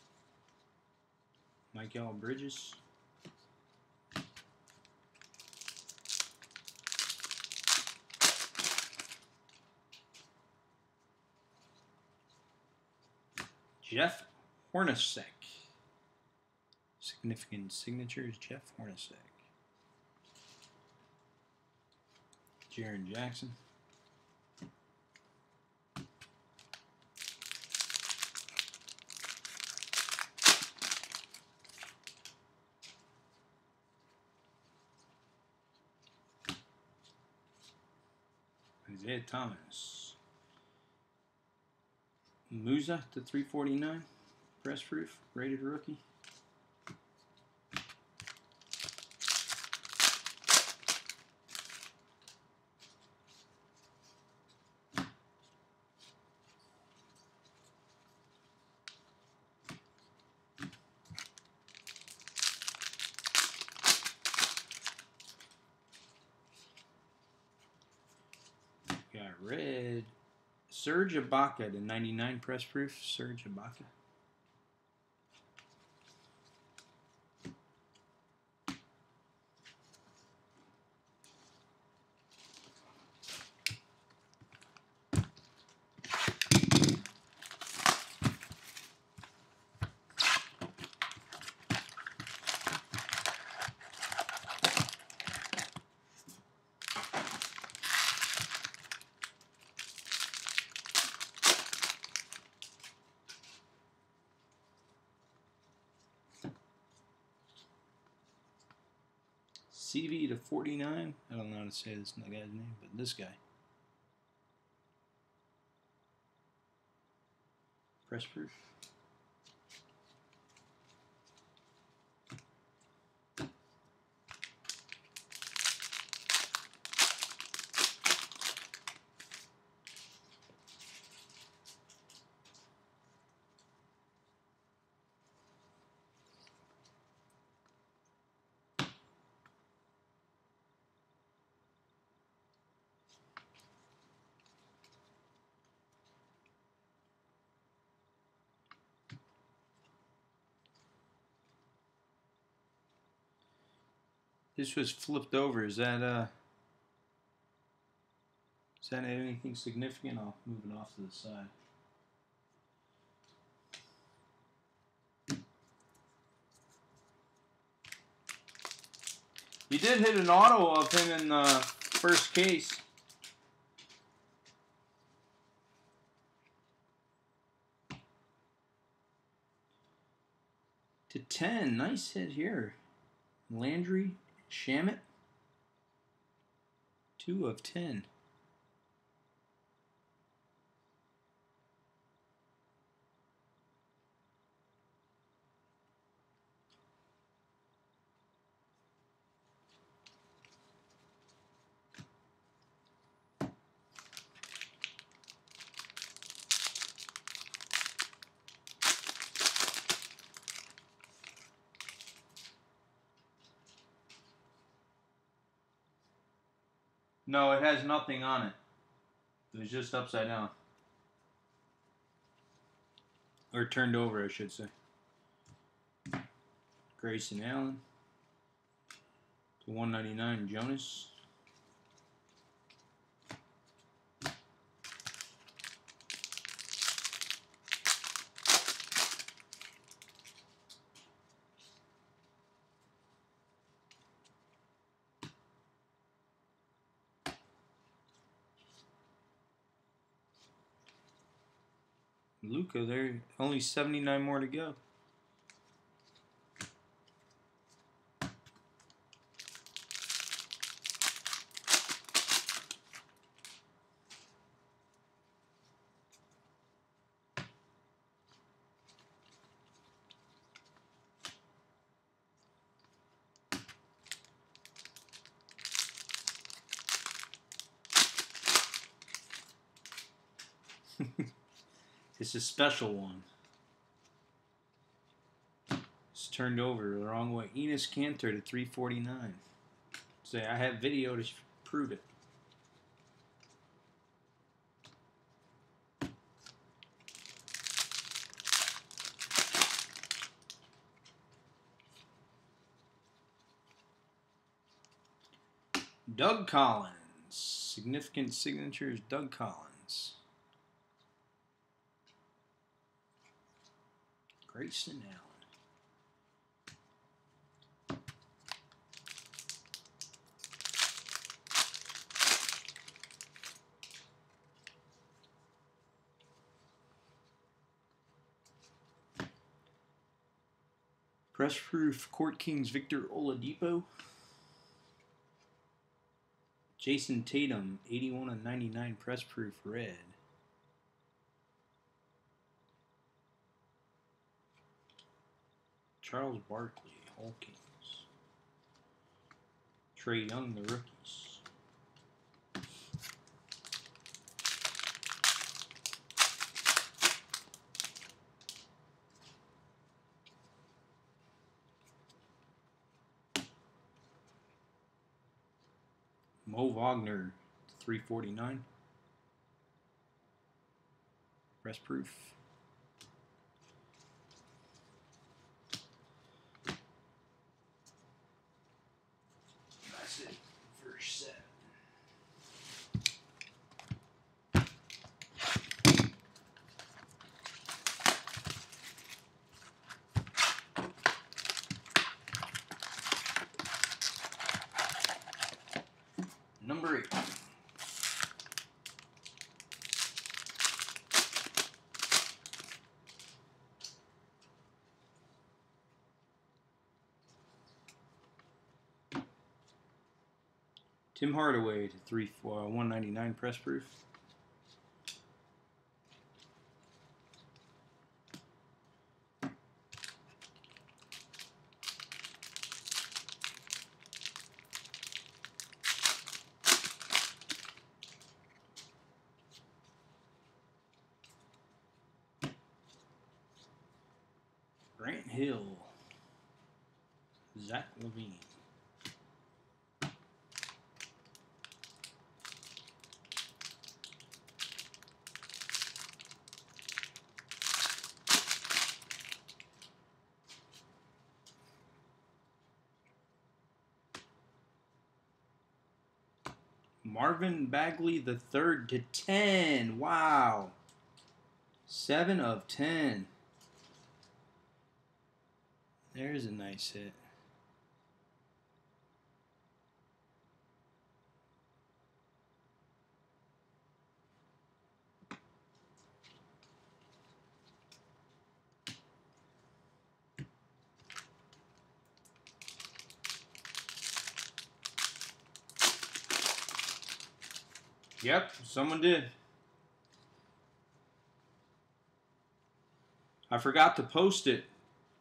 Michael Bridges. Jeff Hornacek. Significant signatures, Jeff Hornacek. Jaren Jackson. Isaiah Thomas. Musa /349, press proof, rated rookie. Got red. Serge Ibaka /99, press proof. Serge Ibaka. CV /49. I don't know how to say this guy's name, but this guy. Press proof. This was flipped over. Is that anything significant? I'll move it off to the side. You did hit an auto of him in the first case. /10. Nice hit here. Landry Shamet. 2 of 10. No, it has nothing on it. It was just upside down. Or turned over, I should say. Grayson Allen. To 199, Jonas. Luka there, only 79 more to go. It's a special one. It's turned over the wrong way. Enes Kanter to 349. Say, I have video to prove it. Doug Collins. Significant signatures, Doug Collins. Grayson Allen. Press proof, Court Kings, Victor Oladipo. Jason Tatum, 81/99, press proof, red. Charles Barkley, Hall Kings. Trae Young, the rookies. Mo Wagner, 349. Press proof. That's it. First set. Number 8. Tim Hardaway to 199 press proof. Grant Hill. Zach LaVine. Marvin Bagley the third to 10. Wow. 7 of 10. There's a nice hit. Yep, someone did. I forgot to post it.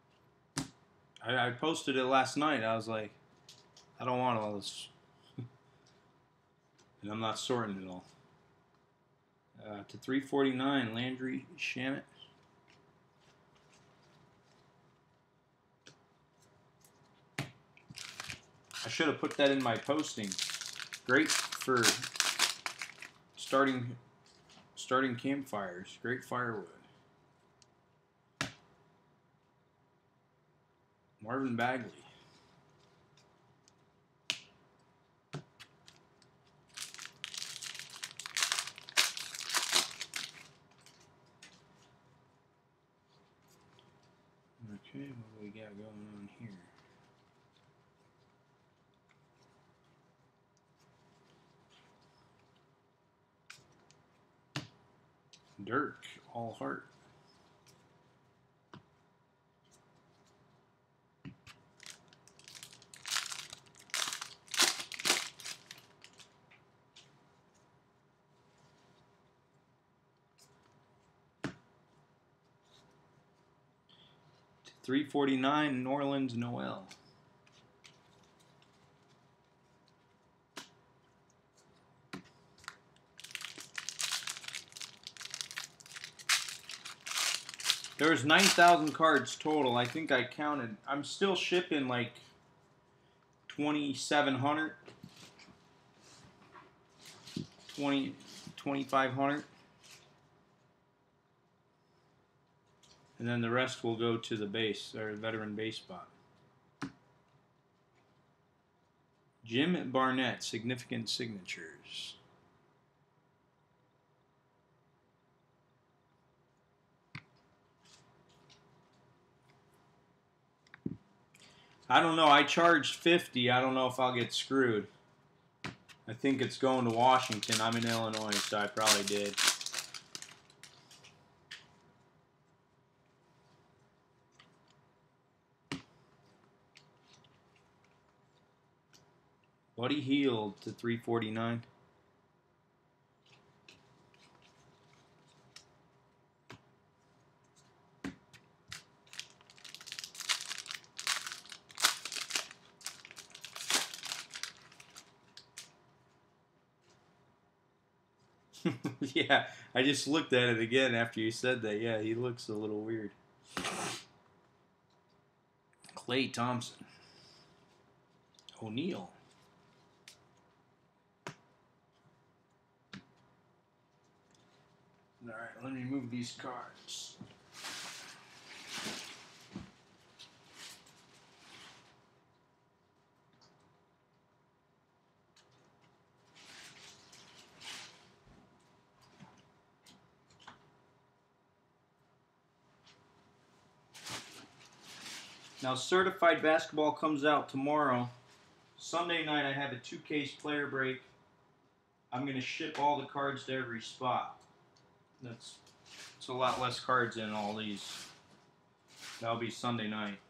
I posted it last night. I was like, I don't want all this. And I'm not sorting it all. To 349, Landry Shamet. I should have put that in my posting. Great for starting campfires. Great firewood. Marvin Bagley. Okay, what do we got going on here? Dirk, all heart. $349, Norlands Noel. There's 9,000 cards total. I think I counted. I'm still shipping like 2,700, 2,500. And then the rest will go to the base, or veteran base spot. Jim Barnett, significant signatures. I don't know. I charged 50. I don't know if I'll get screwed. I think it's going to Washington. I'm in Illinois, so I probably did. Buddy Hield to 349. Yeah, I just looked at it again after you said that. Yeah, he looks a little weird. Klay Thompson. O'Neal. All right, let me move these cards. Now, Certified Basketball comes out tomorrow. Sunday night, I have a 2-case player break. I'm going to ship all the cards to every spot. It's a lot less cards in all these. That'll be Sunday night.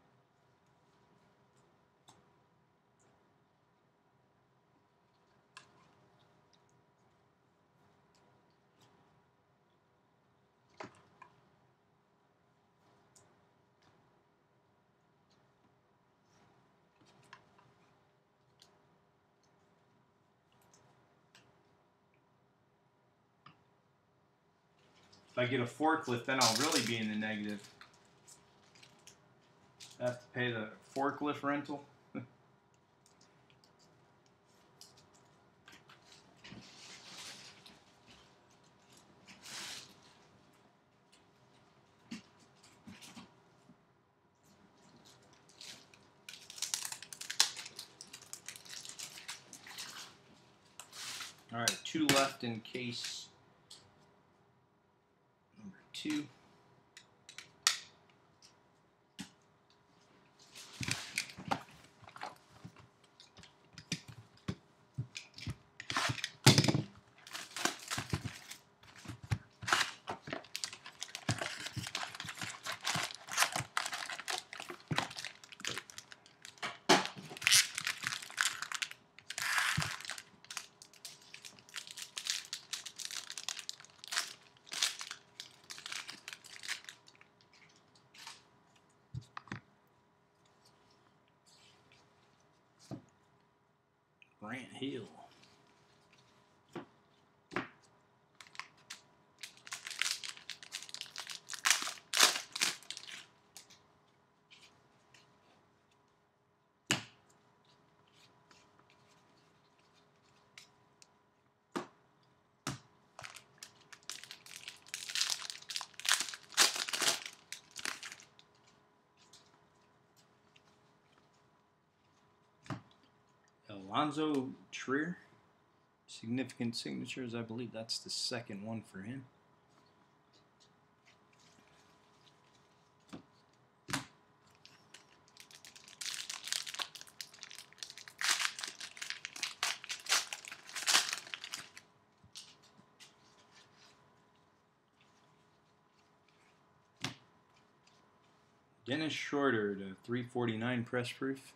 If I get a forklift, then I'll really be in the negative. I have to pay the forklift rental. All right, 2 left in case number 2. Grant Hill. Alonzo Trier. Significant signatures. I believe that's the second one for him. Dennis Schroeder to 349 press proof.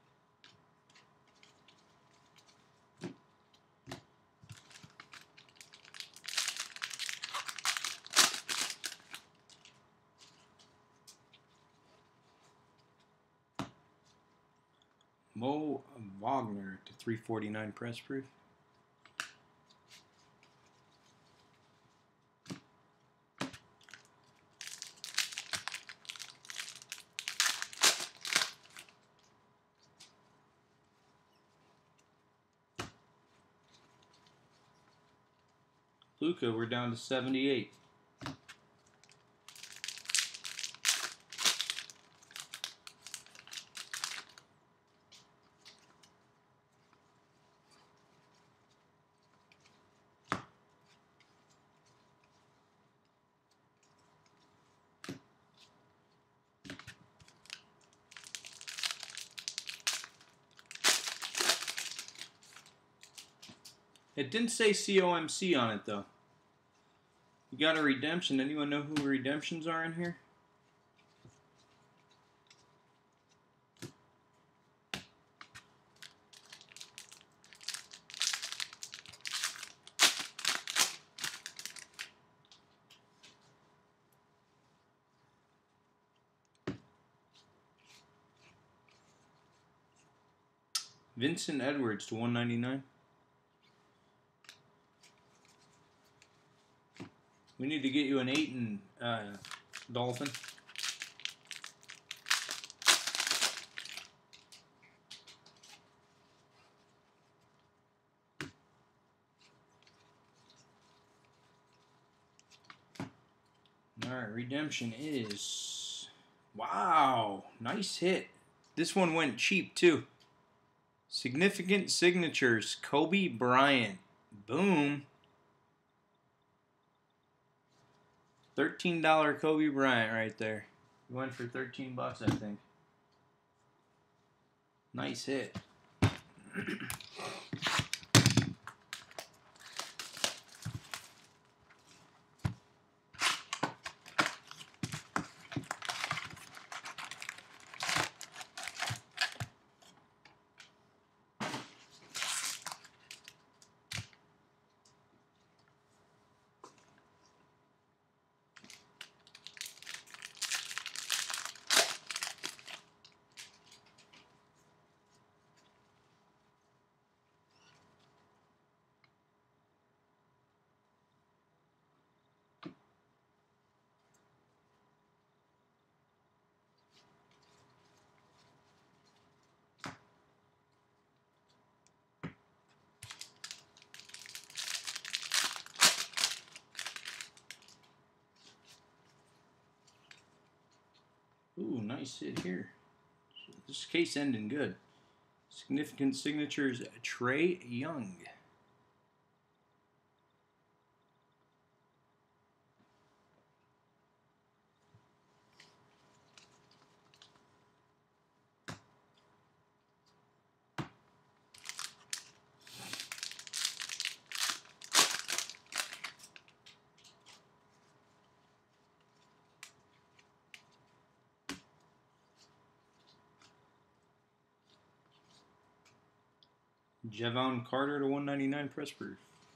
Mo Wagner to 349 press proof. Luka, we're down to 78. It didn't say COMC on it, though. You got a redemption. Anyone know who redemptions are in here? Vincent Edwards to 199. We need to get you an Ayton Dolphin. Alright, redemption is... Wow, nice hit. This one went cheap too. Significant signatures, Kobe Bryant. Boom. $13 Kobe Bryant right there. He went for 13 bucks, I think. Nice hit. Ooh, nice hit here. This case ending good. Significant signatures, Trae Young. Javon Carter to 199 press proof.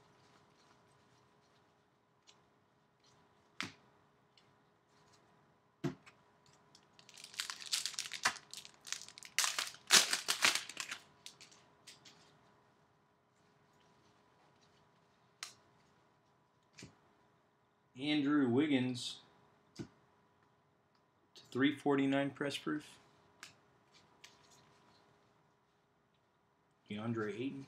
Andrew Wiggins to 349 press proof. DeAndre Ayton.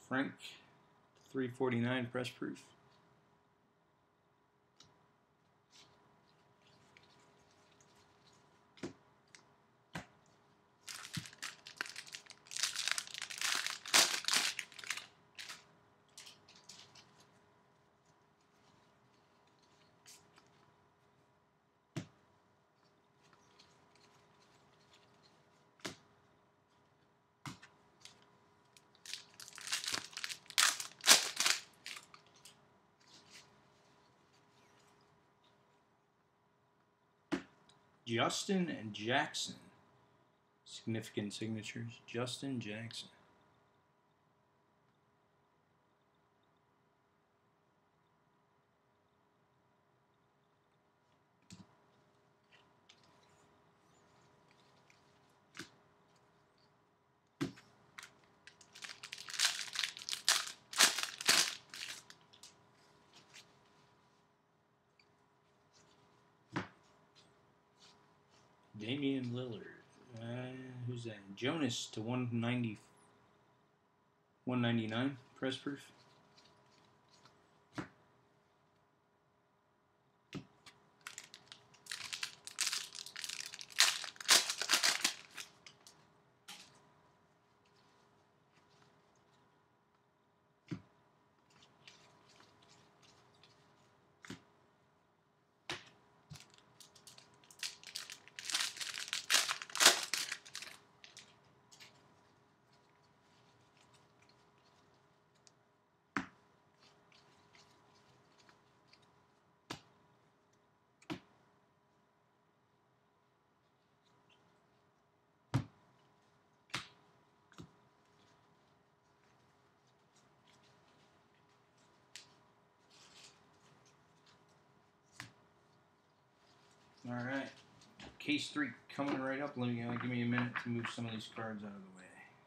Frank, 349 press proof. Justin and Jackson. Significant signatures. Justin Jackson. Damian Lillard. Who's that? Jonas to 190, 199 press proof. All right, case 3 coming right up. Let me give me a minute to move some of these cards out of the way.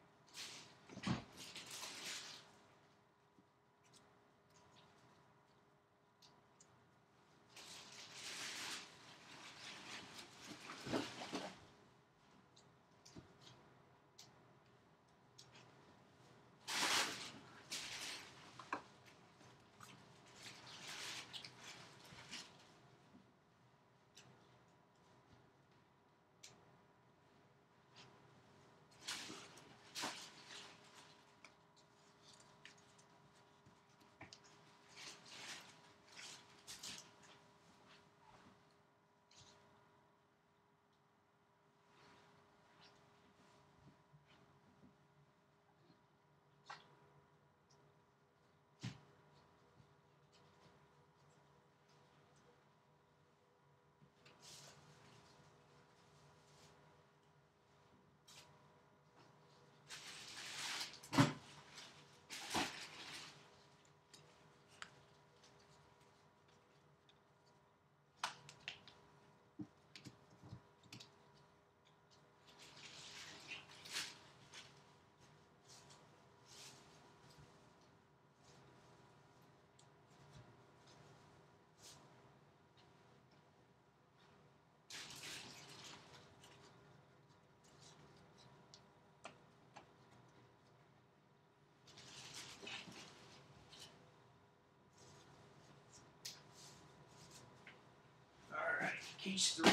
Case 3.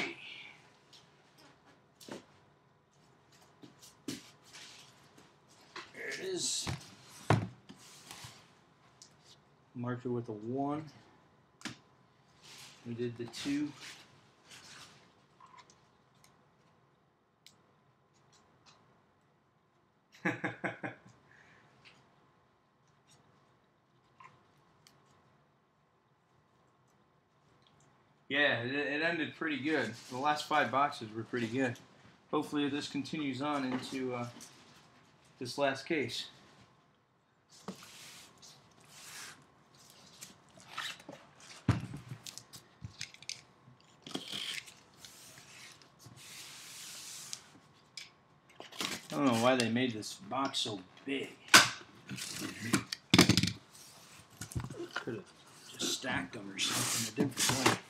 There it is. Marker with a 1. We did the 2. Yeah, it ended pretty good. The last 5 boxes were pretty good. Hopefully this continues on into this last case. I don't know why they made this box so big. Could have just stacked them or something a different way.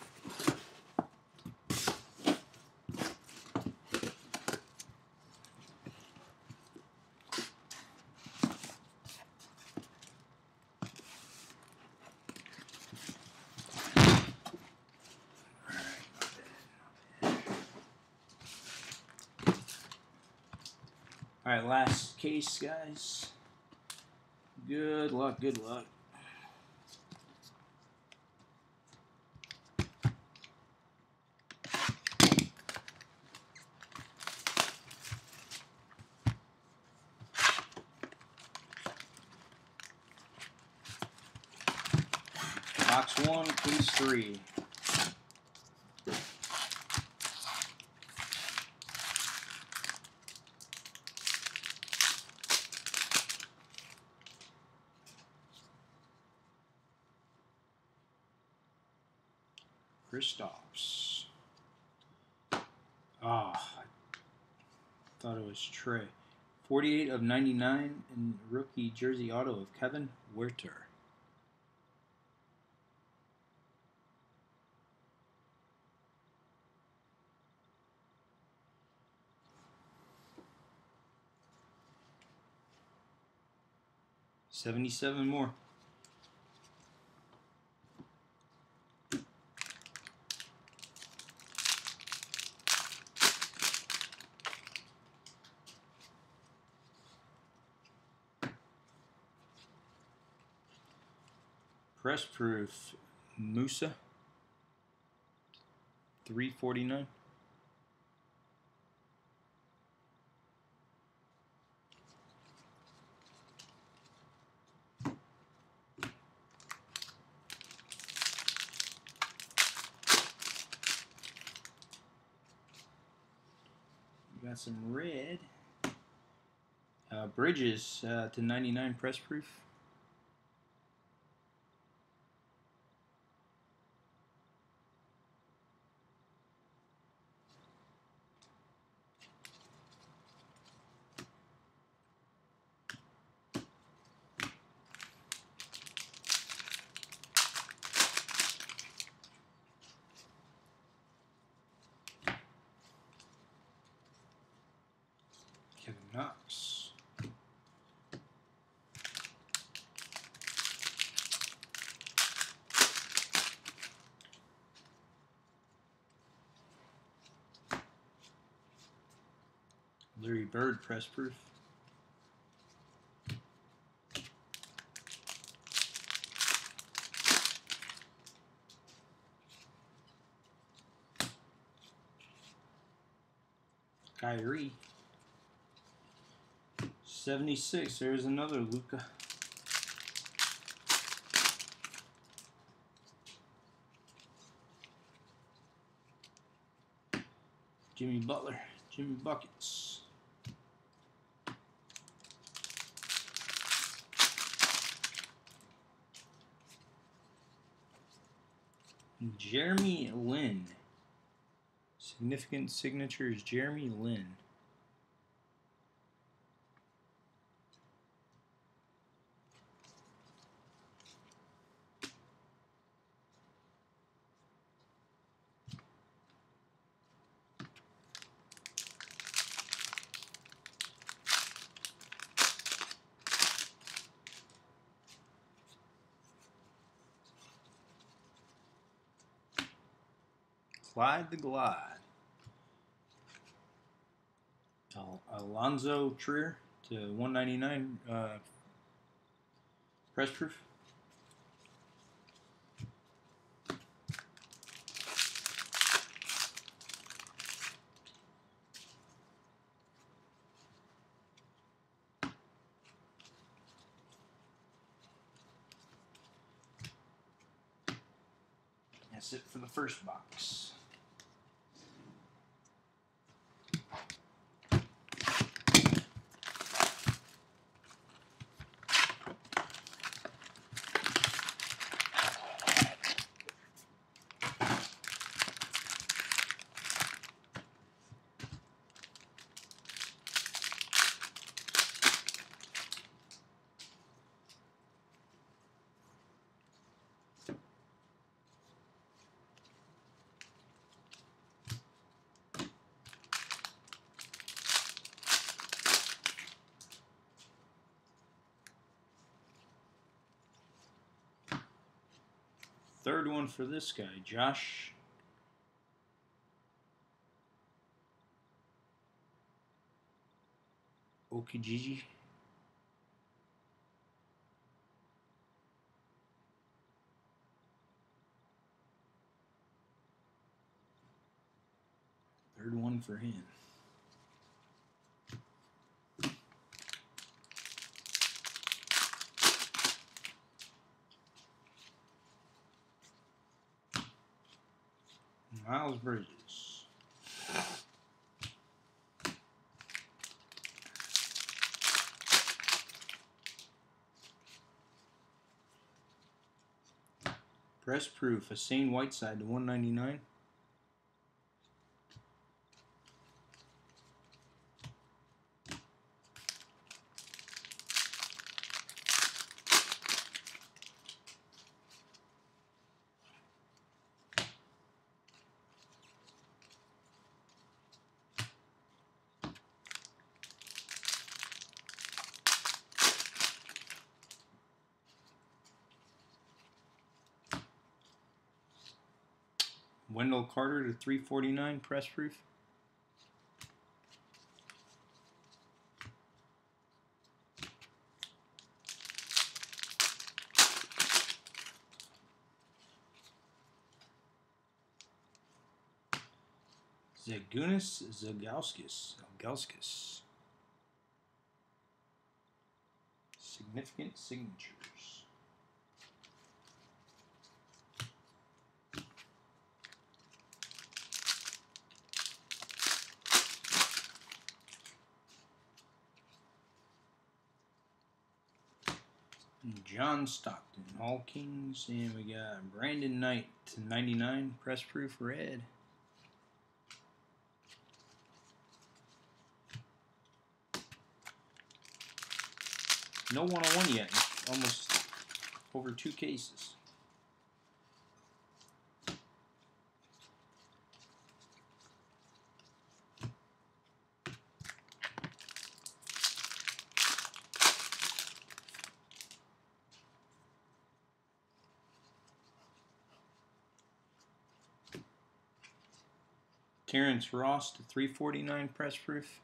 All right, last case, guys. Good luck, good luck. Box 1, case 3. Kristaps. Ah, I thought it was Trey. 48 of 99 in rookie jersey auto of Kevin Werther. $77 more. Press proof Musa. 349. We got some red. Bridges to 99 press proof. Kevin Knox. Larry Bird press proof. Kyrie. 76. There's another Luka. Jimmy Butler. Jimmy Buckets. Jeremy Lin. Significant signatures, Jeremy Lin. Clyde the Glide. Alonzo Trier to 199 press proof. That's it for the first box. Third one for this guy, Josh Okijiji. Third one for him. Miles Bridges. Press proof. Hassan Whiteside to 199. Wendell Carter to 349, press proof. Zagunis Zagauskas. Significant signatures. John Stockton, All Kings, and we got Brandon Knight to 99, press proof red. No 101 yet, almost over 2 cases. Terrence Ross to 349, press proof.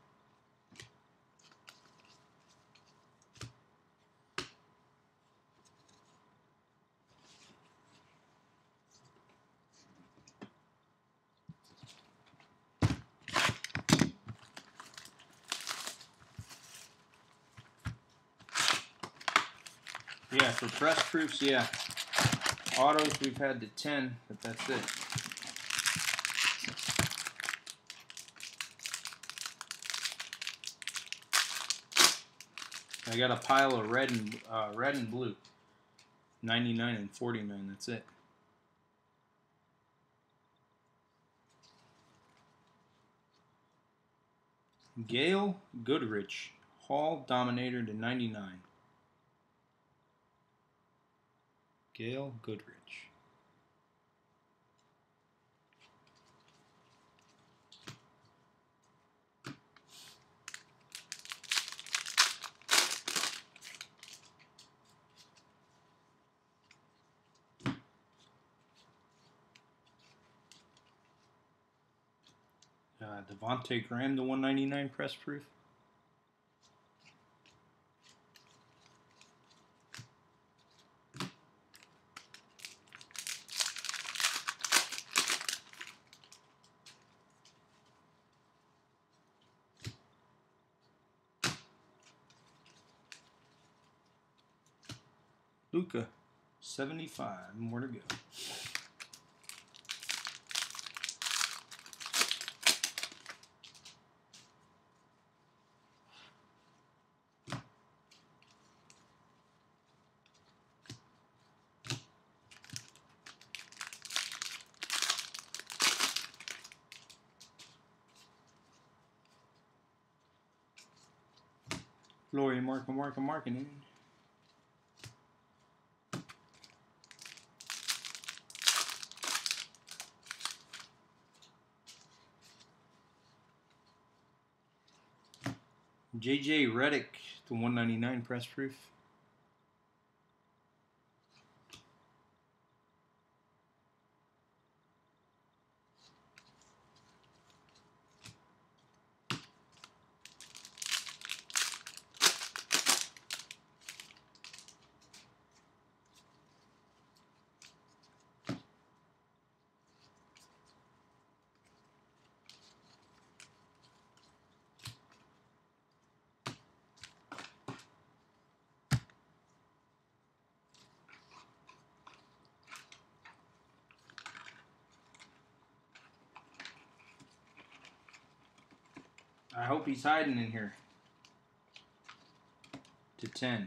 Yeah, for press proofs, yeah. Autos, we've had to 10, but that's it. I got a pile of red and blue. 99 and 49, that's it. Gail Goodrich, Hall Dominator to 99. Gail Goodrich. Devontae Graham to 199, press proof. Luka, 75, more to go. Laurie Markkinen. JJ Redick to 199, press proof. I hope he's hiding in here. To 10.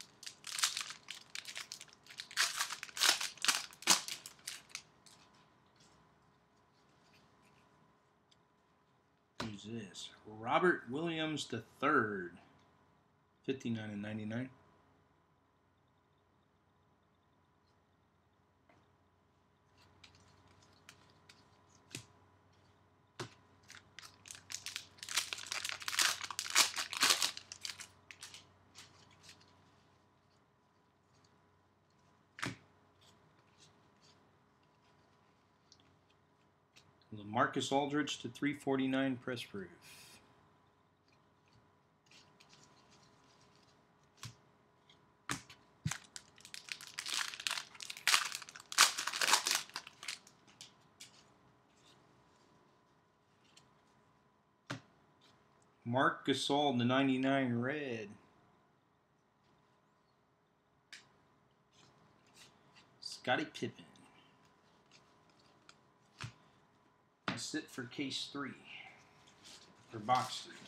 Who's this? Robert Williams III. 59/99. LaMarcus Aldridge to 349 press proof. Marc Gasol to 99 red. Scottie Pippen. That's it for case 3. Or box 3.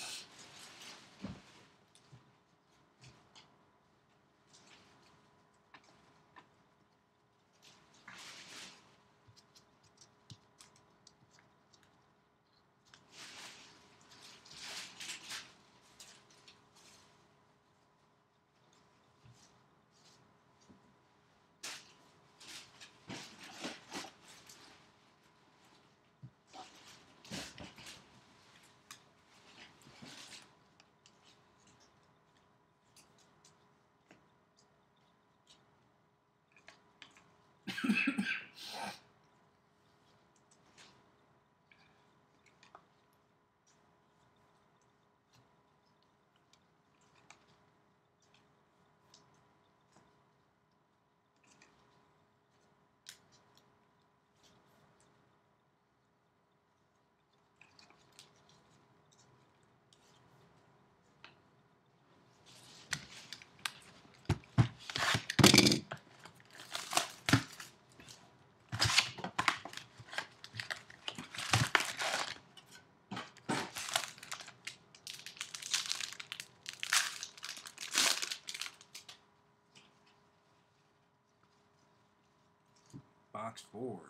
Box 4.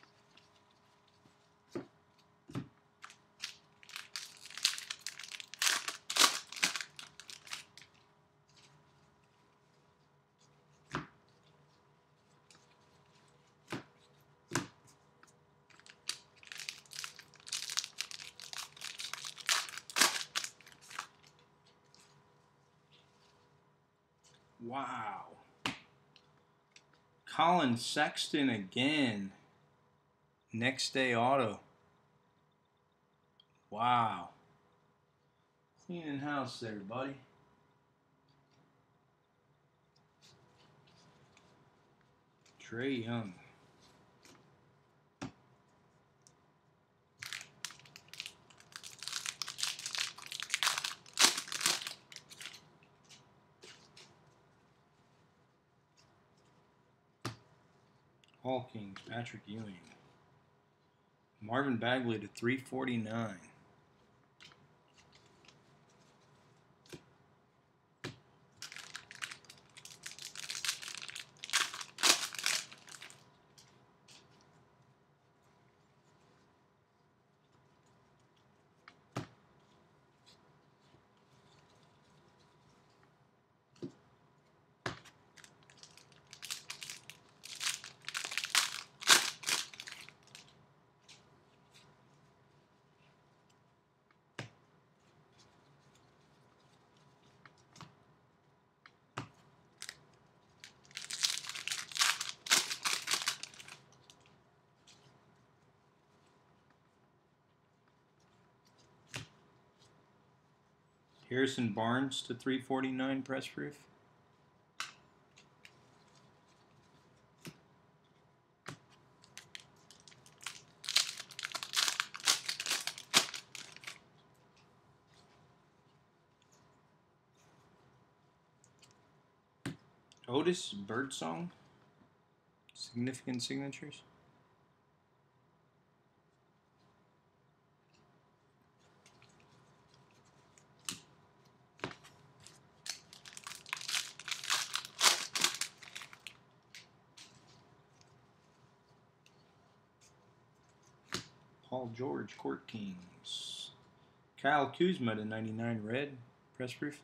Wow. Colin Sexton again. Next day auto. Wow. Cleaning house there, buddy. Trae Young. Hawkins, Patrick Ewing. Marvin Bagley to 349. Harrison Barnes to 349 press proof. Otis Birdsong. Significant signatures. Paul George, Court Kings. Kyle Kuzma to 99 red, press proof.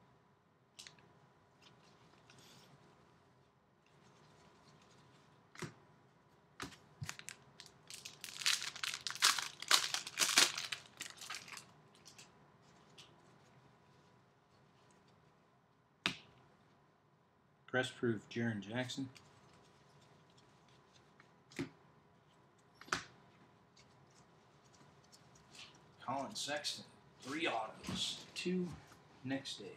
Press proof, Jaren Jackson. Colin Sexton, 3 autos, 2 next day.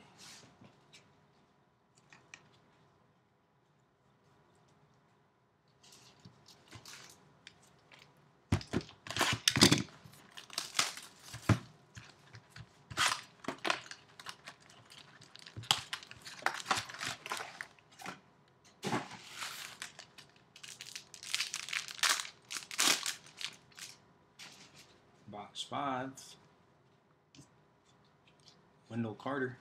Box 5. Wendell Carter.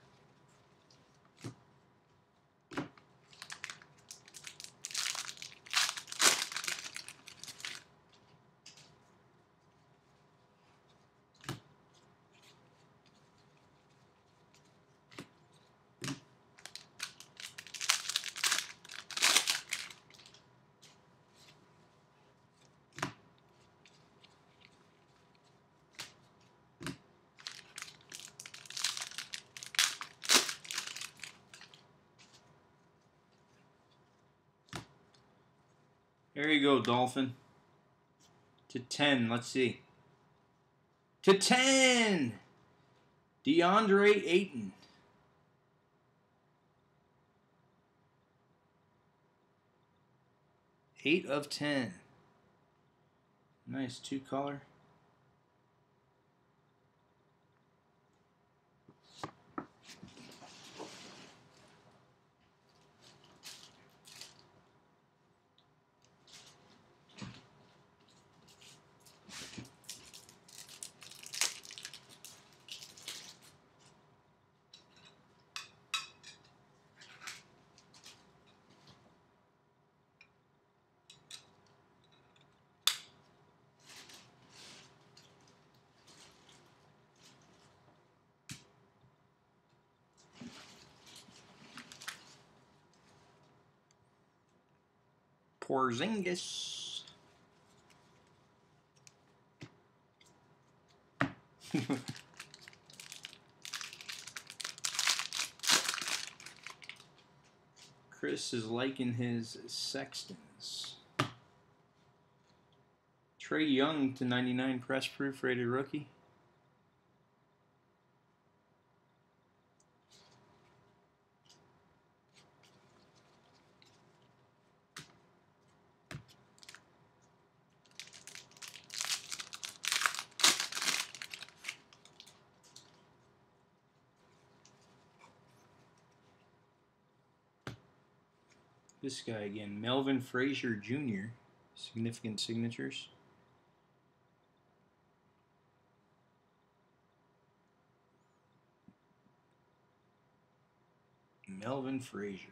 There you go, Dolphin. To 10, let's see. To 10! DeAndre Ayton. Eight of 10. Nice 2-color. Porzingis. Chris is liking his Sextons. Trae Young to 99 press proof rated rookie. This guy again, Melvin Frazier Jr. Significant signatures. Melvin Frazier.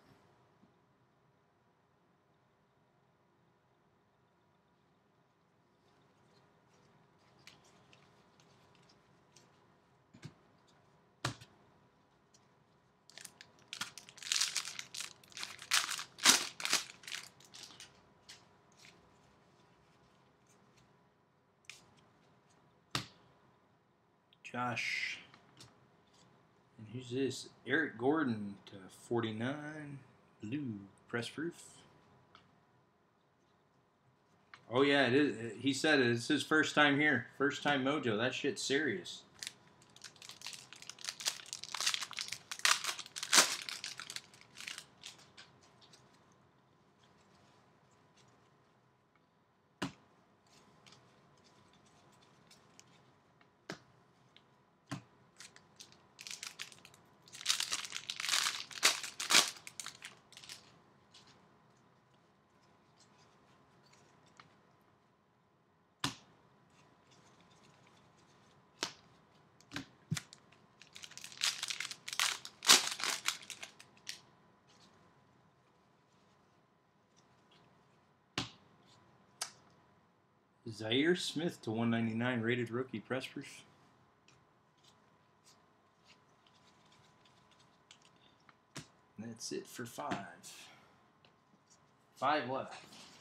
Josh. And who's this? Eric Gordon to 49. Blue. Press proof. Oh yeah, it is. He said it. It's his first time here. First time mojo. That shit's serious. Zaire Smith to 199, rated rookie, press proof. And that's it for 5. 5 left.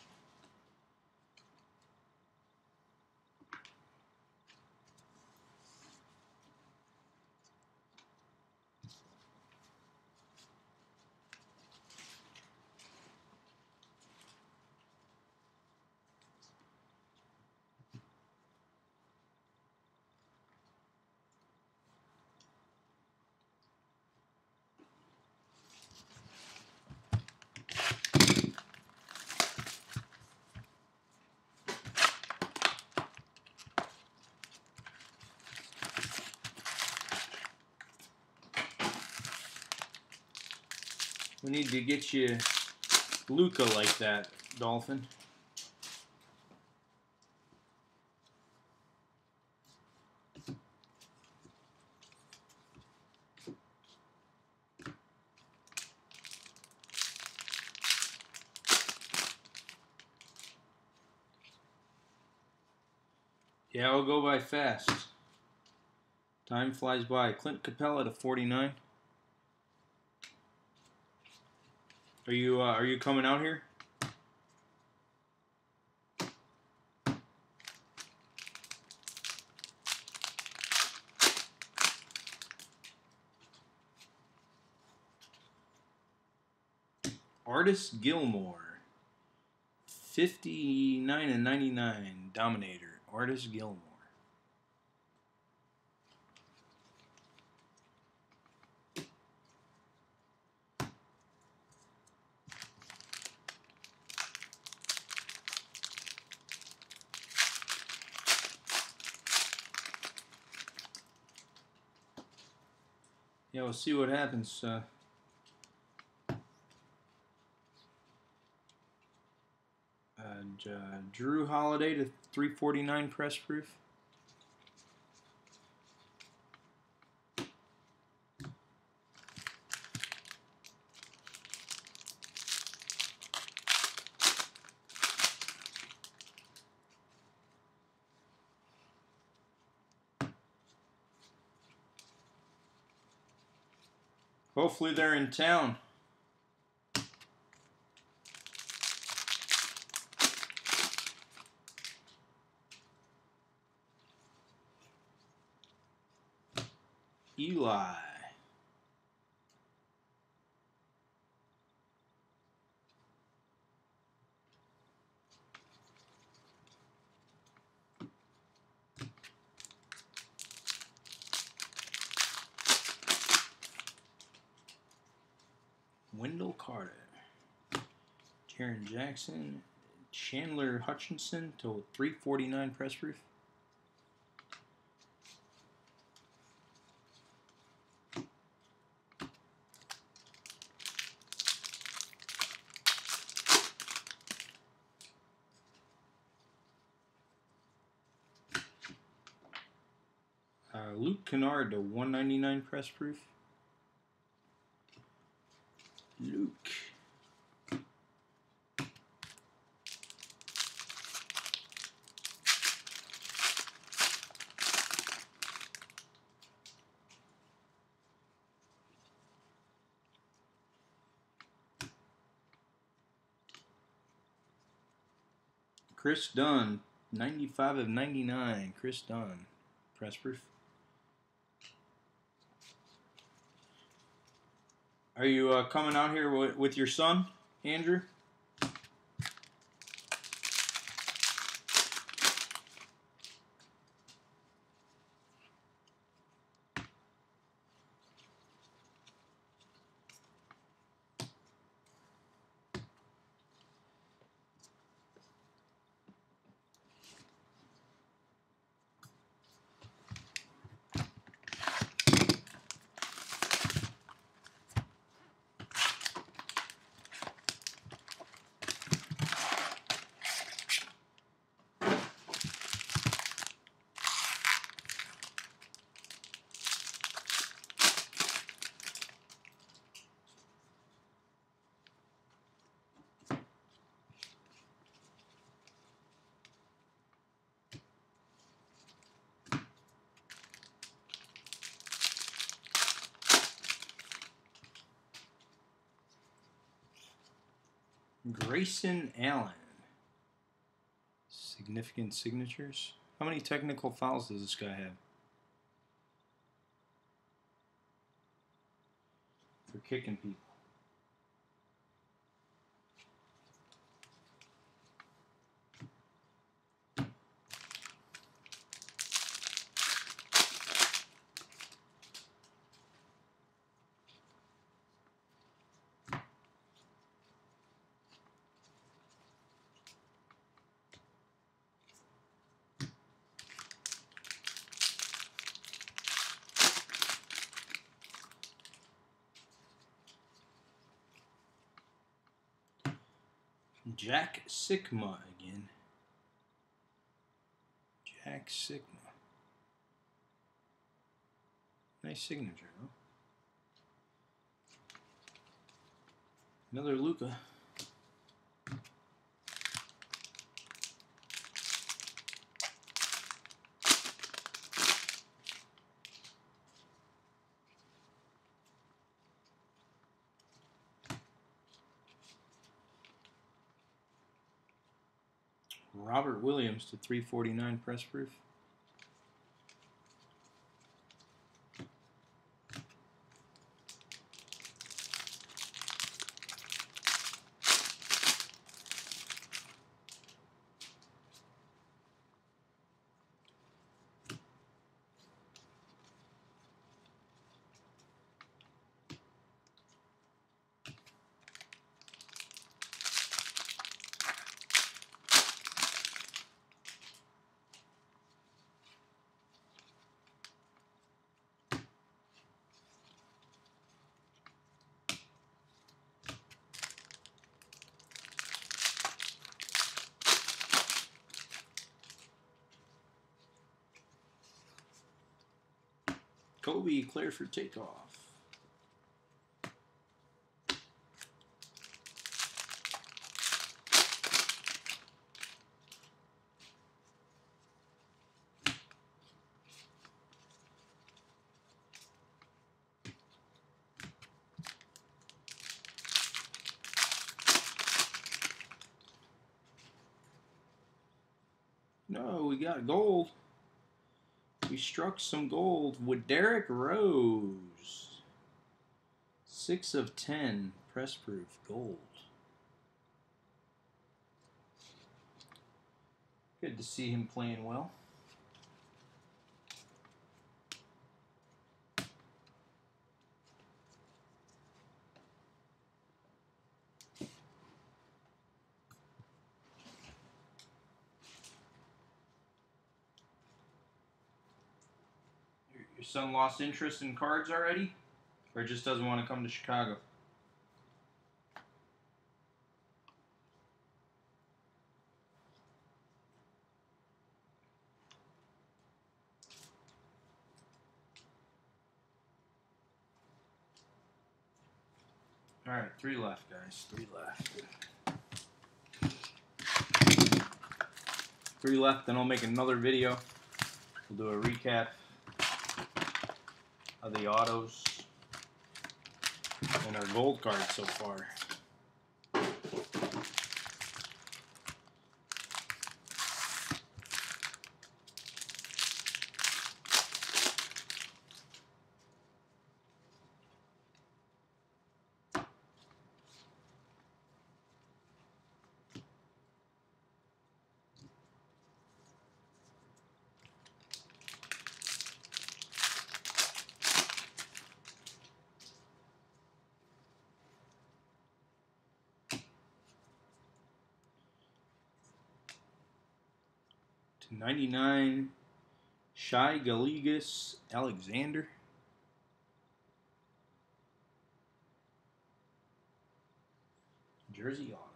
We need to get you Luka like that, Dolphin. Yeah, it'll go by fast. Time flies by. Clint Capella to 49. Are you coming out here? Artis Gilmore, 59/99, Dominator. Artis Gilmore. Yeah, we'll see what happens. Drew Holiday to 349, press proof. Hopefully they're in town. Eli. Wendell Carter. Jaren Jackson. Chandler Hutchinson to 349, press proof. Luke Kennard to 199, press proof. Luke. Chris Dunn, 95/99. Chris Dunn, press proof. Are you coming out here with your son, Andrew? Grayson Allen. Significant signatures. How many technical fouls does this guy have? For kicking people. Jack Sikma again. Jack Sikma. Nice signature, huh? Another Luka. Robert Williams to 349 press proof. Kobe clear for takeoff. No, we got gold. We struck some gold with Derrick Rose. 6 of 10 press proof gold. Good to see him playing well. Your son lost interest in cards already? Or just doesn't want to come to Chicago? Alright, 3 left, guys. 3 left. 3 left, then I'll make another video. We'll do a recap of the autos and our gold cards so far. To 99, Shai Gilgeous-Alexander. Jersey auto.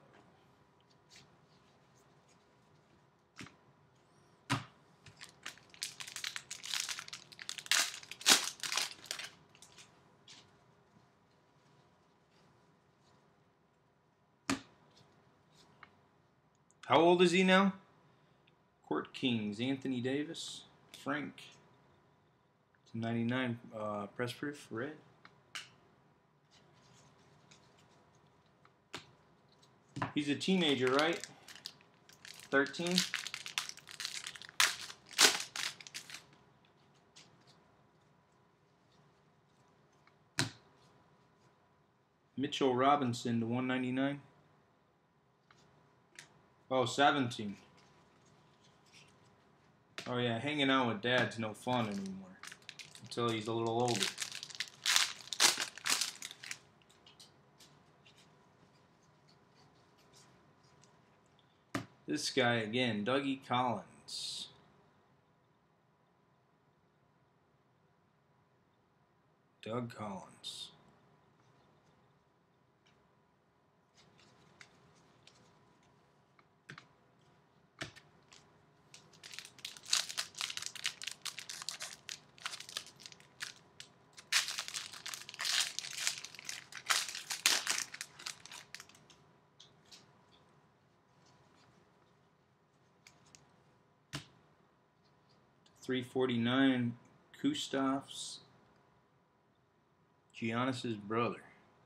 How old is he now? Court Kings, Anthony Davis, Frank. To 99, press proof, red. He's a teenager, right? 13? Mitchell Robinson to 199. Oh, 17. Oh yeah, hanging out with dad's no fun anymore. Until he's a little older. This guy again, Dougie Collins. Doug Collins. $349, Kustaf's Giannis's brother.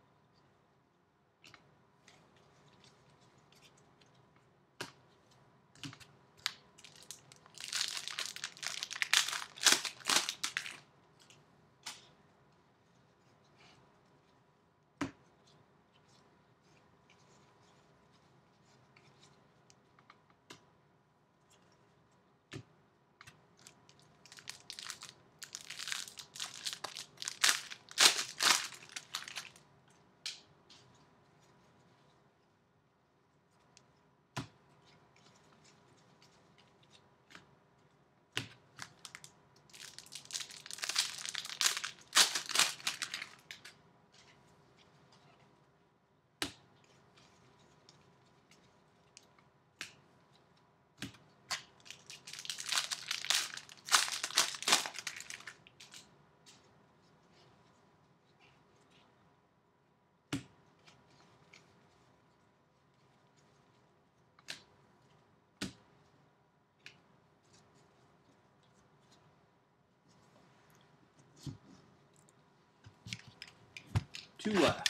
Two left.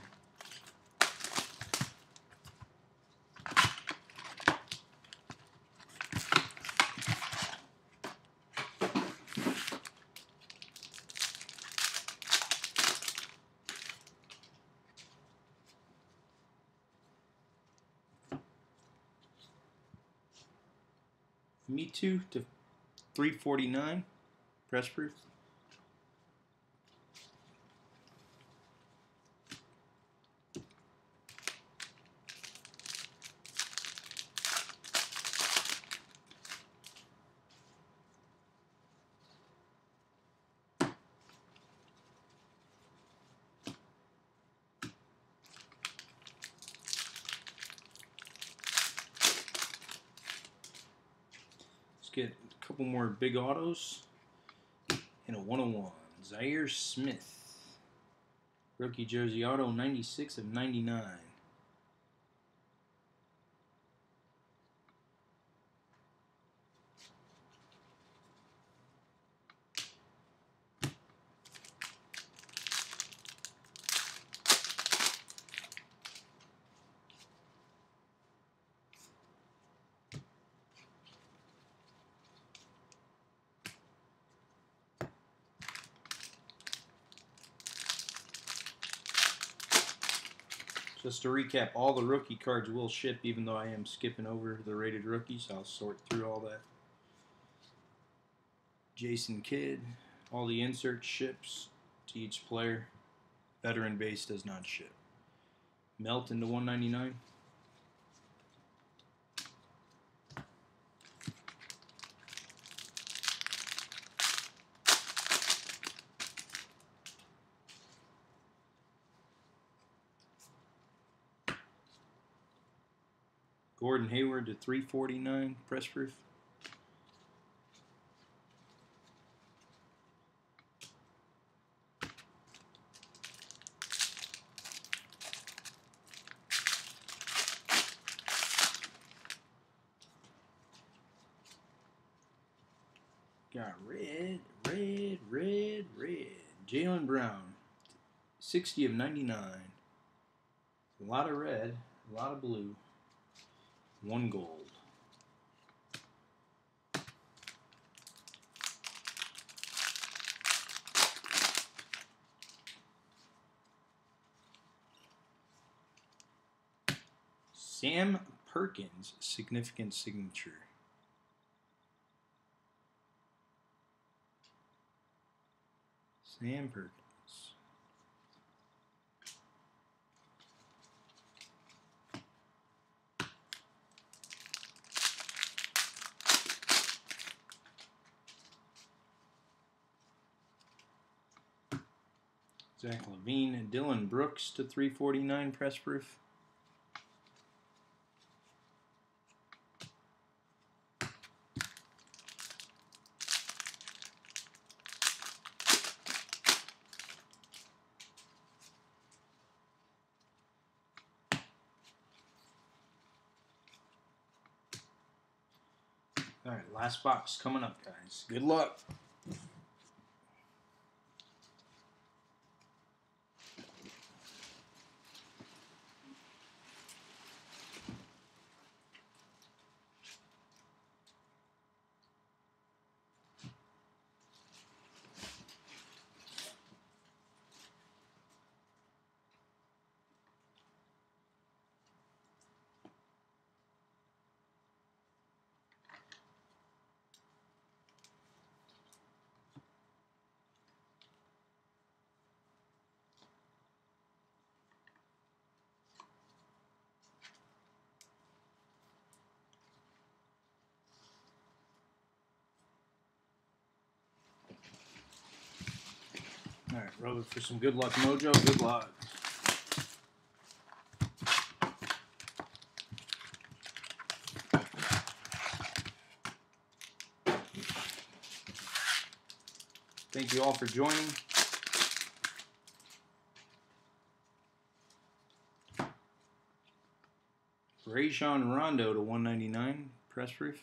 Me Too to 349, press proof. Let's get a couple more big autos and a 101. Zaire Smith, rookie jersey auto, 96 of 99. Just to recap, all the rookie cards will ship, even though I am skipping over the rated rookies. I'll sort through all that. Jason Kidd, all the insert ships to each player. Veteran base does not ship. Melton to 199. Gordon Hayward to 349, press proof. Got red. Jaylen Brown, 60 of 99. A lot of red, a lot of blue. 1 gold. Sam Perkins, significant signature. Sam Perkins. Zach Levine and Dylan Brooks to 349 press proof. All right, last box coming up, guys. Good luck. All right, rub it for some good luck, Mojo. Good luck. Thank you all for joining. Rajon Rondo to 199 press proof.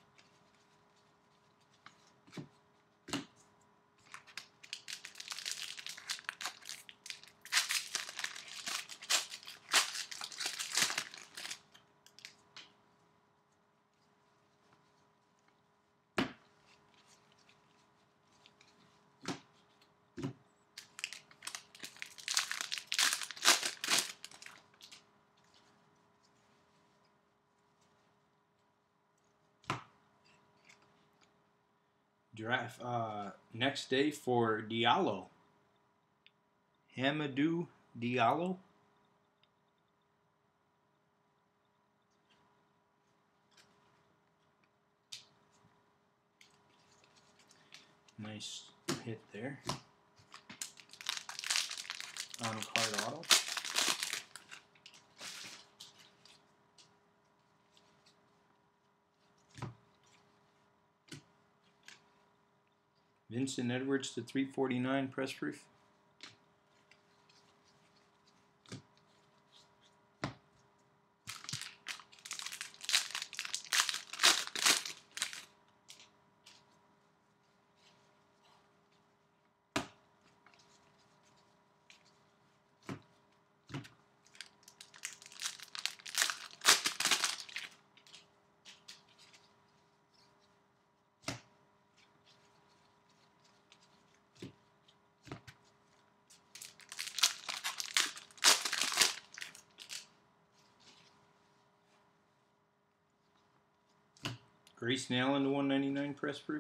Draft next day for Diallo. Hamidou Diallo. Nice hit there. On card auto. Vincent Edwards to 349 press proof. Grayson Allen to 199 press proof.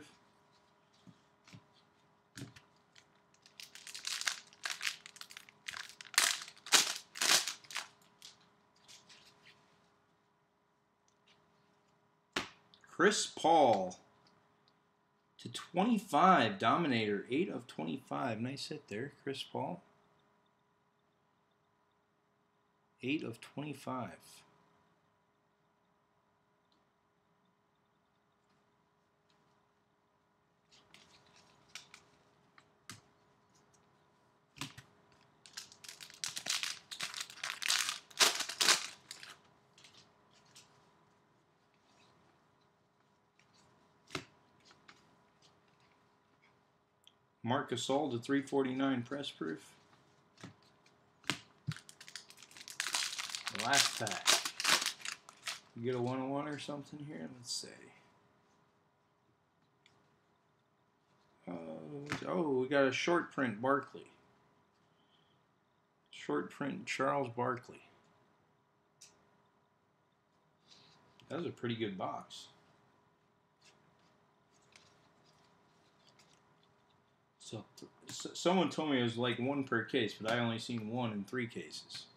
Chris Paul to 25, Dominator, 8 of 25. Nice hit there, Chris Paul. 8 of 25. Marc Gasol to 349 press proof. Last pack. We get a 101 or something here? Let's see. Oh, we got a short print Barkley. Short print Charles Barkley. That was a pretty good box. So someone told me it was like 1 per case, but I only seen 1 in 3 cases.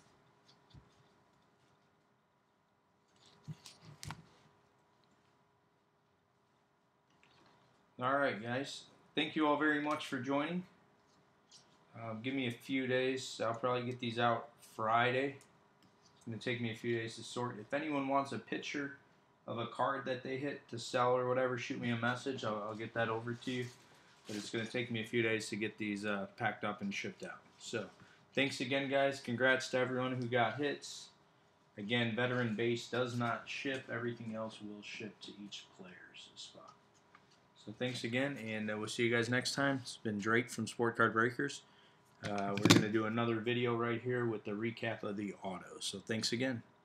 Alright guys, thank you all very much for joining. Give me a few days. I'll probably get these out Friday. It's going to take me a few days to sort. If anyone wants a picture of a card that they hit to sell or whatever, shoot me a message. I'll get that over to you. But it's going to take me a few days to get these packed up and shipped out. So, thanks again, guys. Congrats to everyone who got hits. Again, Veteran Base does not ship. Everything else will ship to each player's spot. So thanks again, and we'll see you guys next time. It's been Drake from Sport Card Breakers. We're going to do another video right here with the recap of the autos. So thanks again.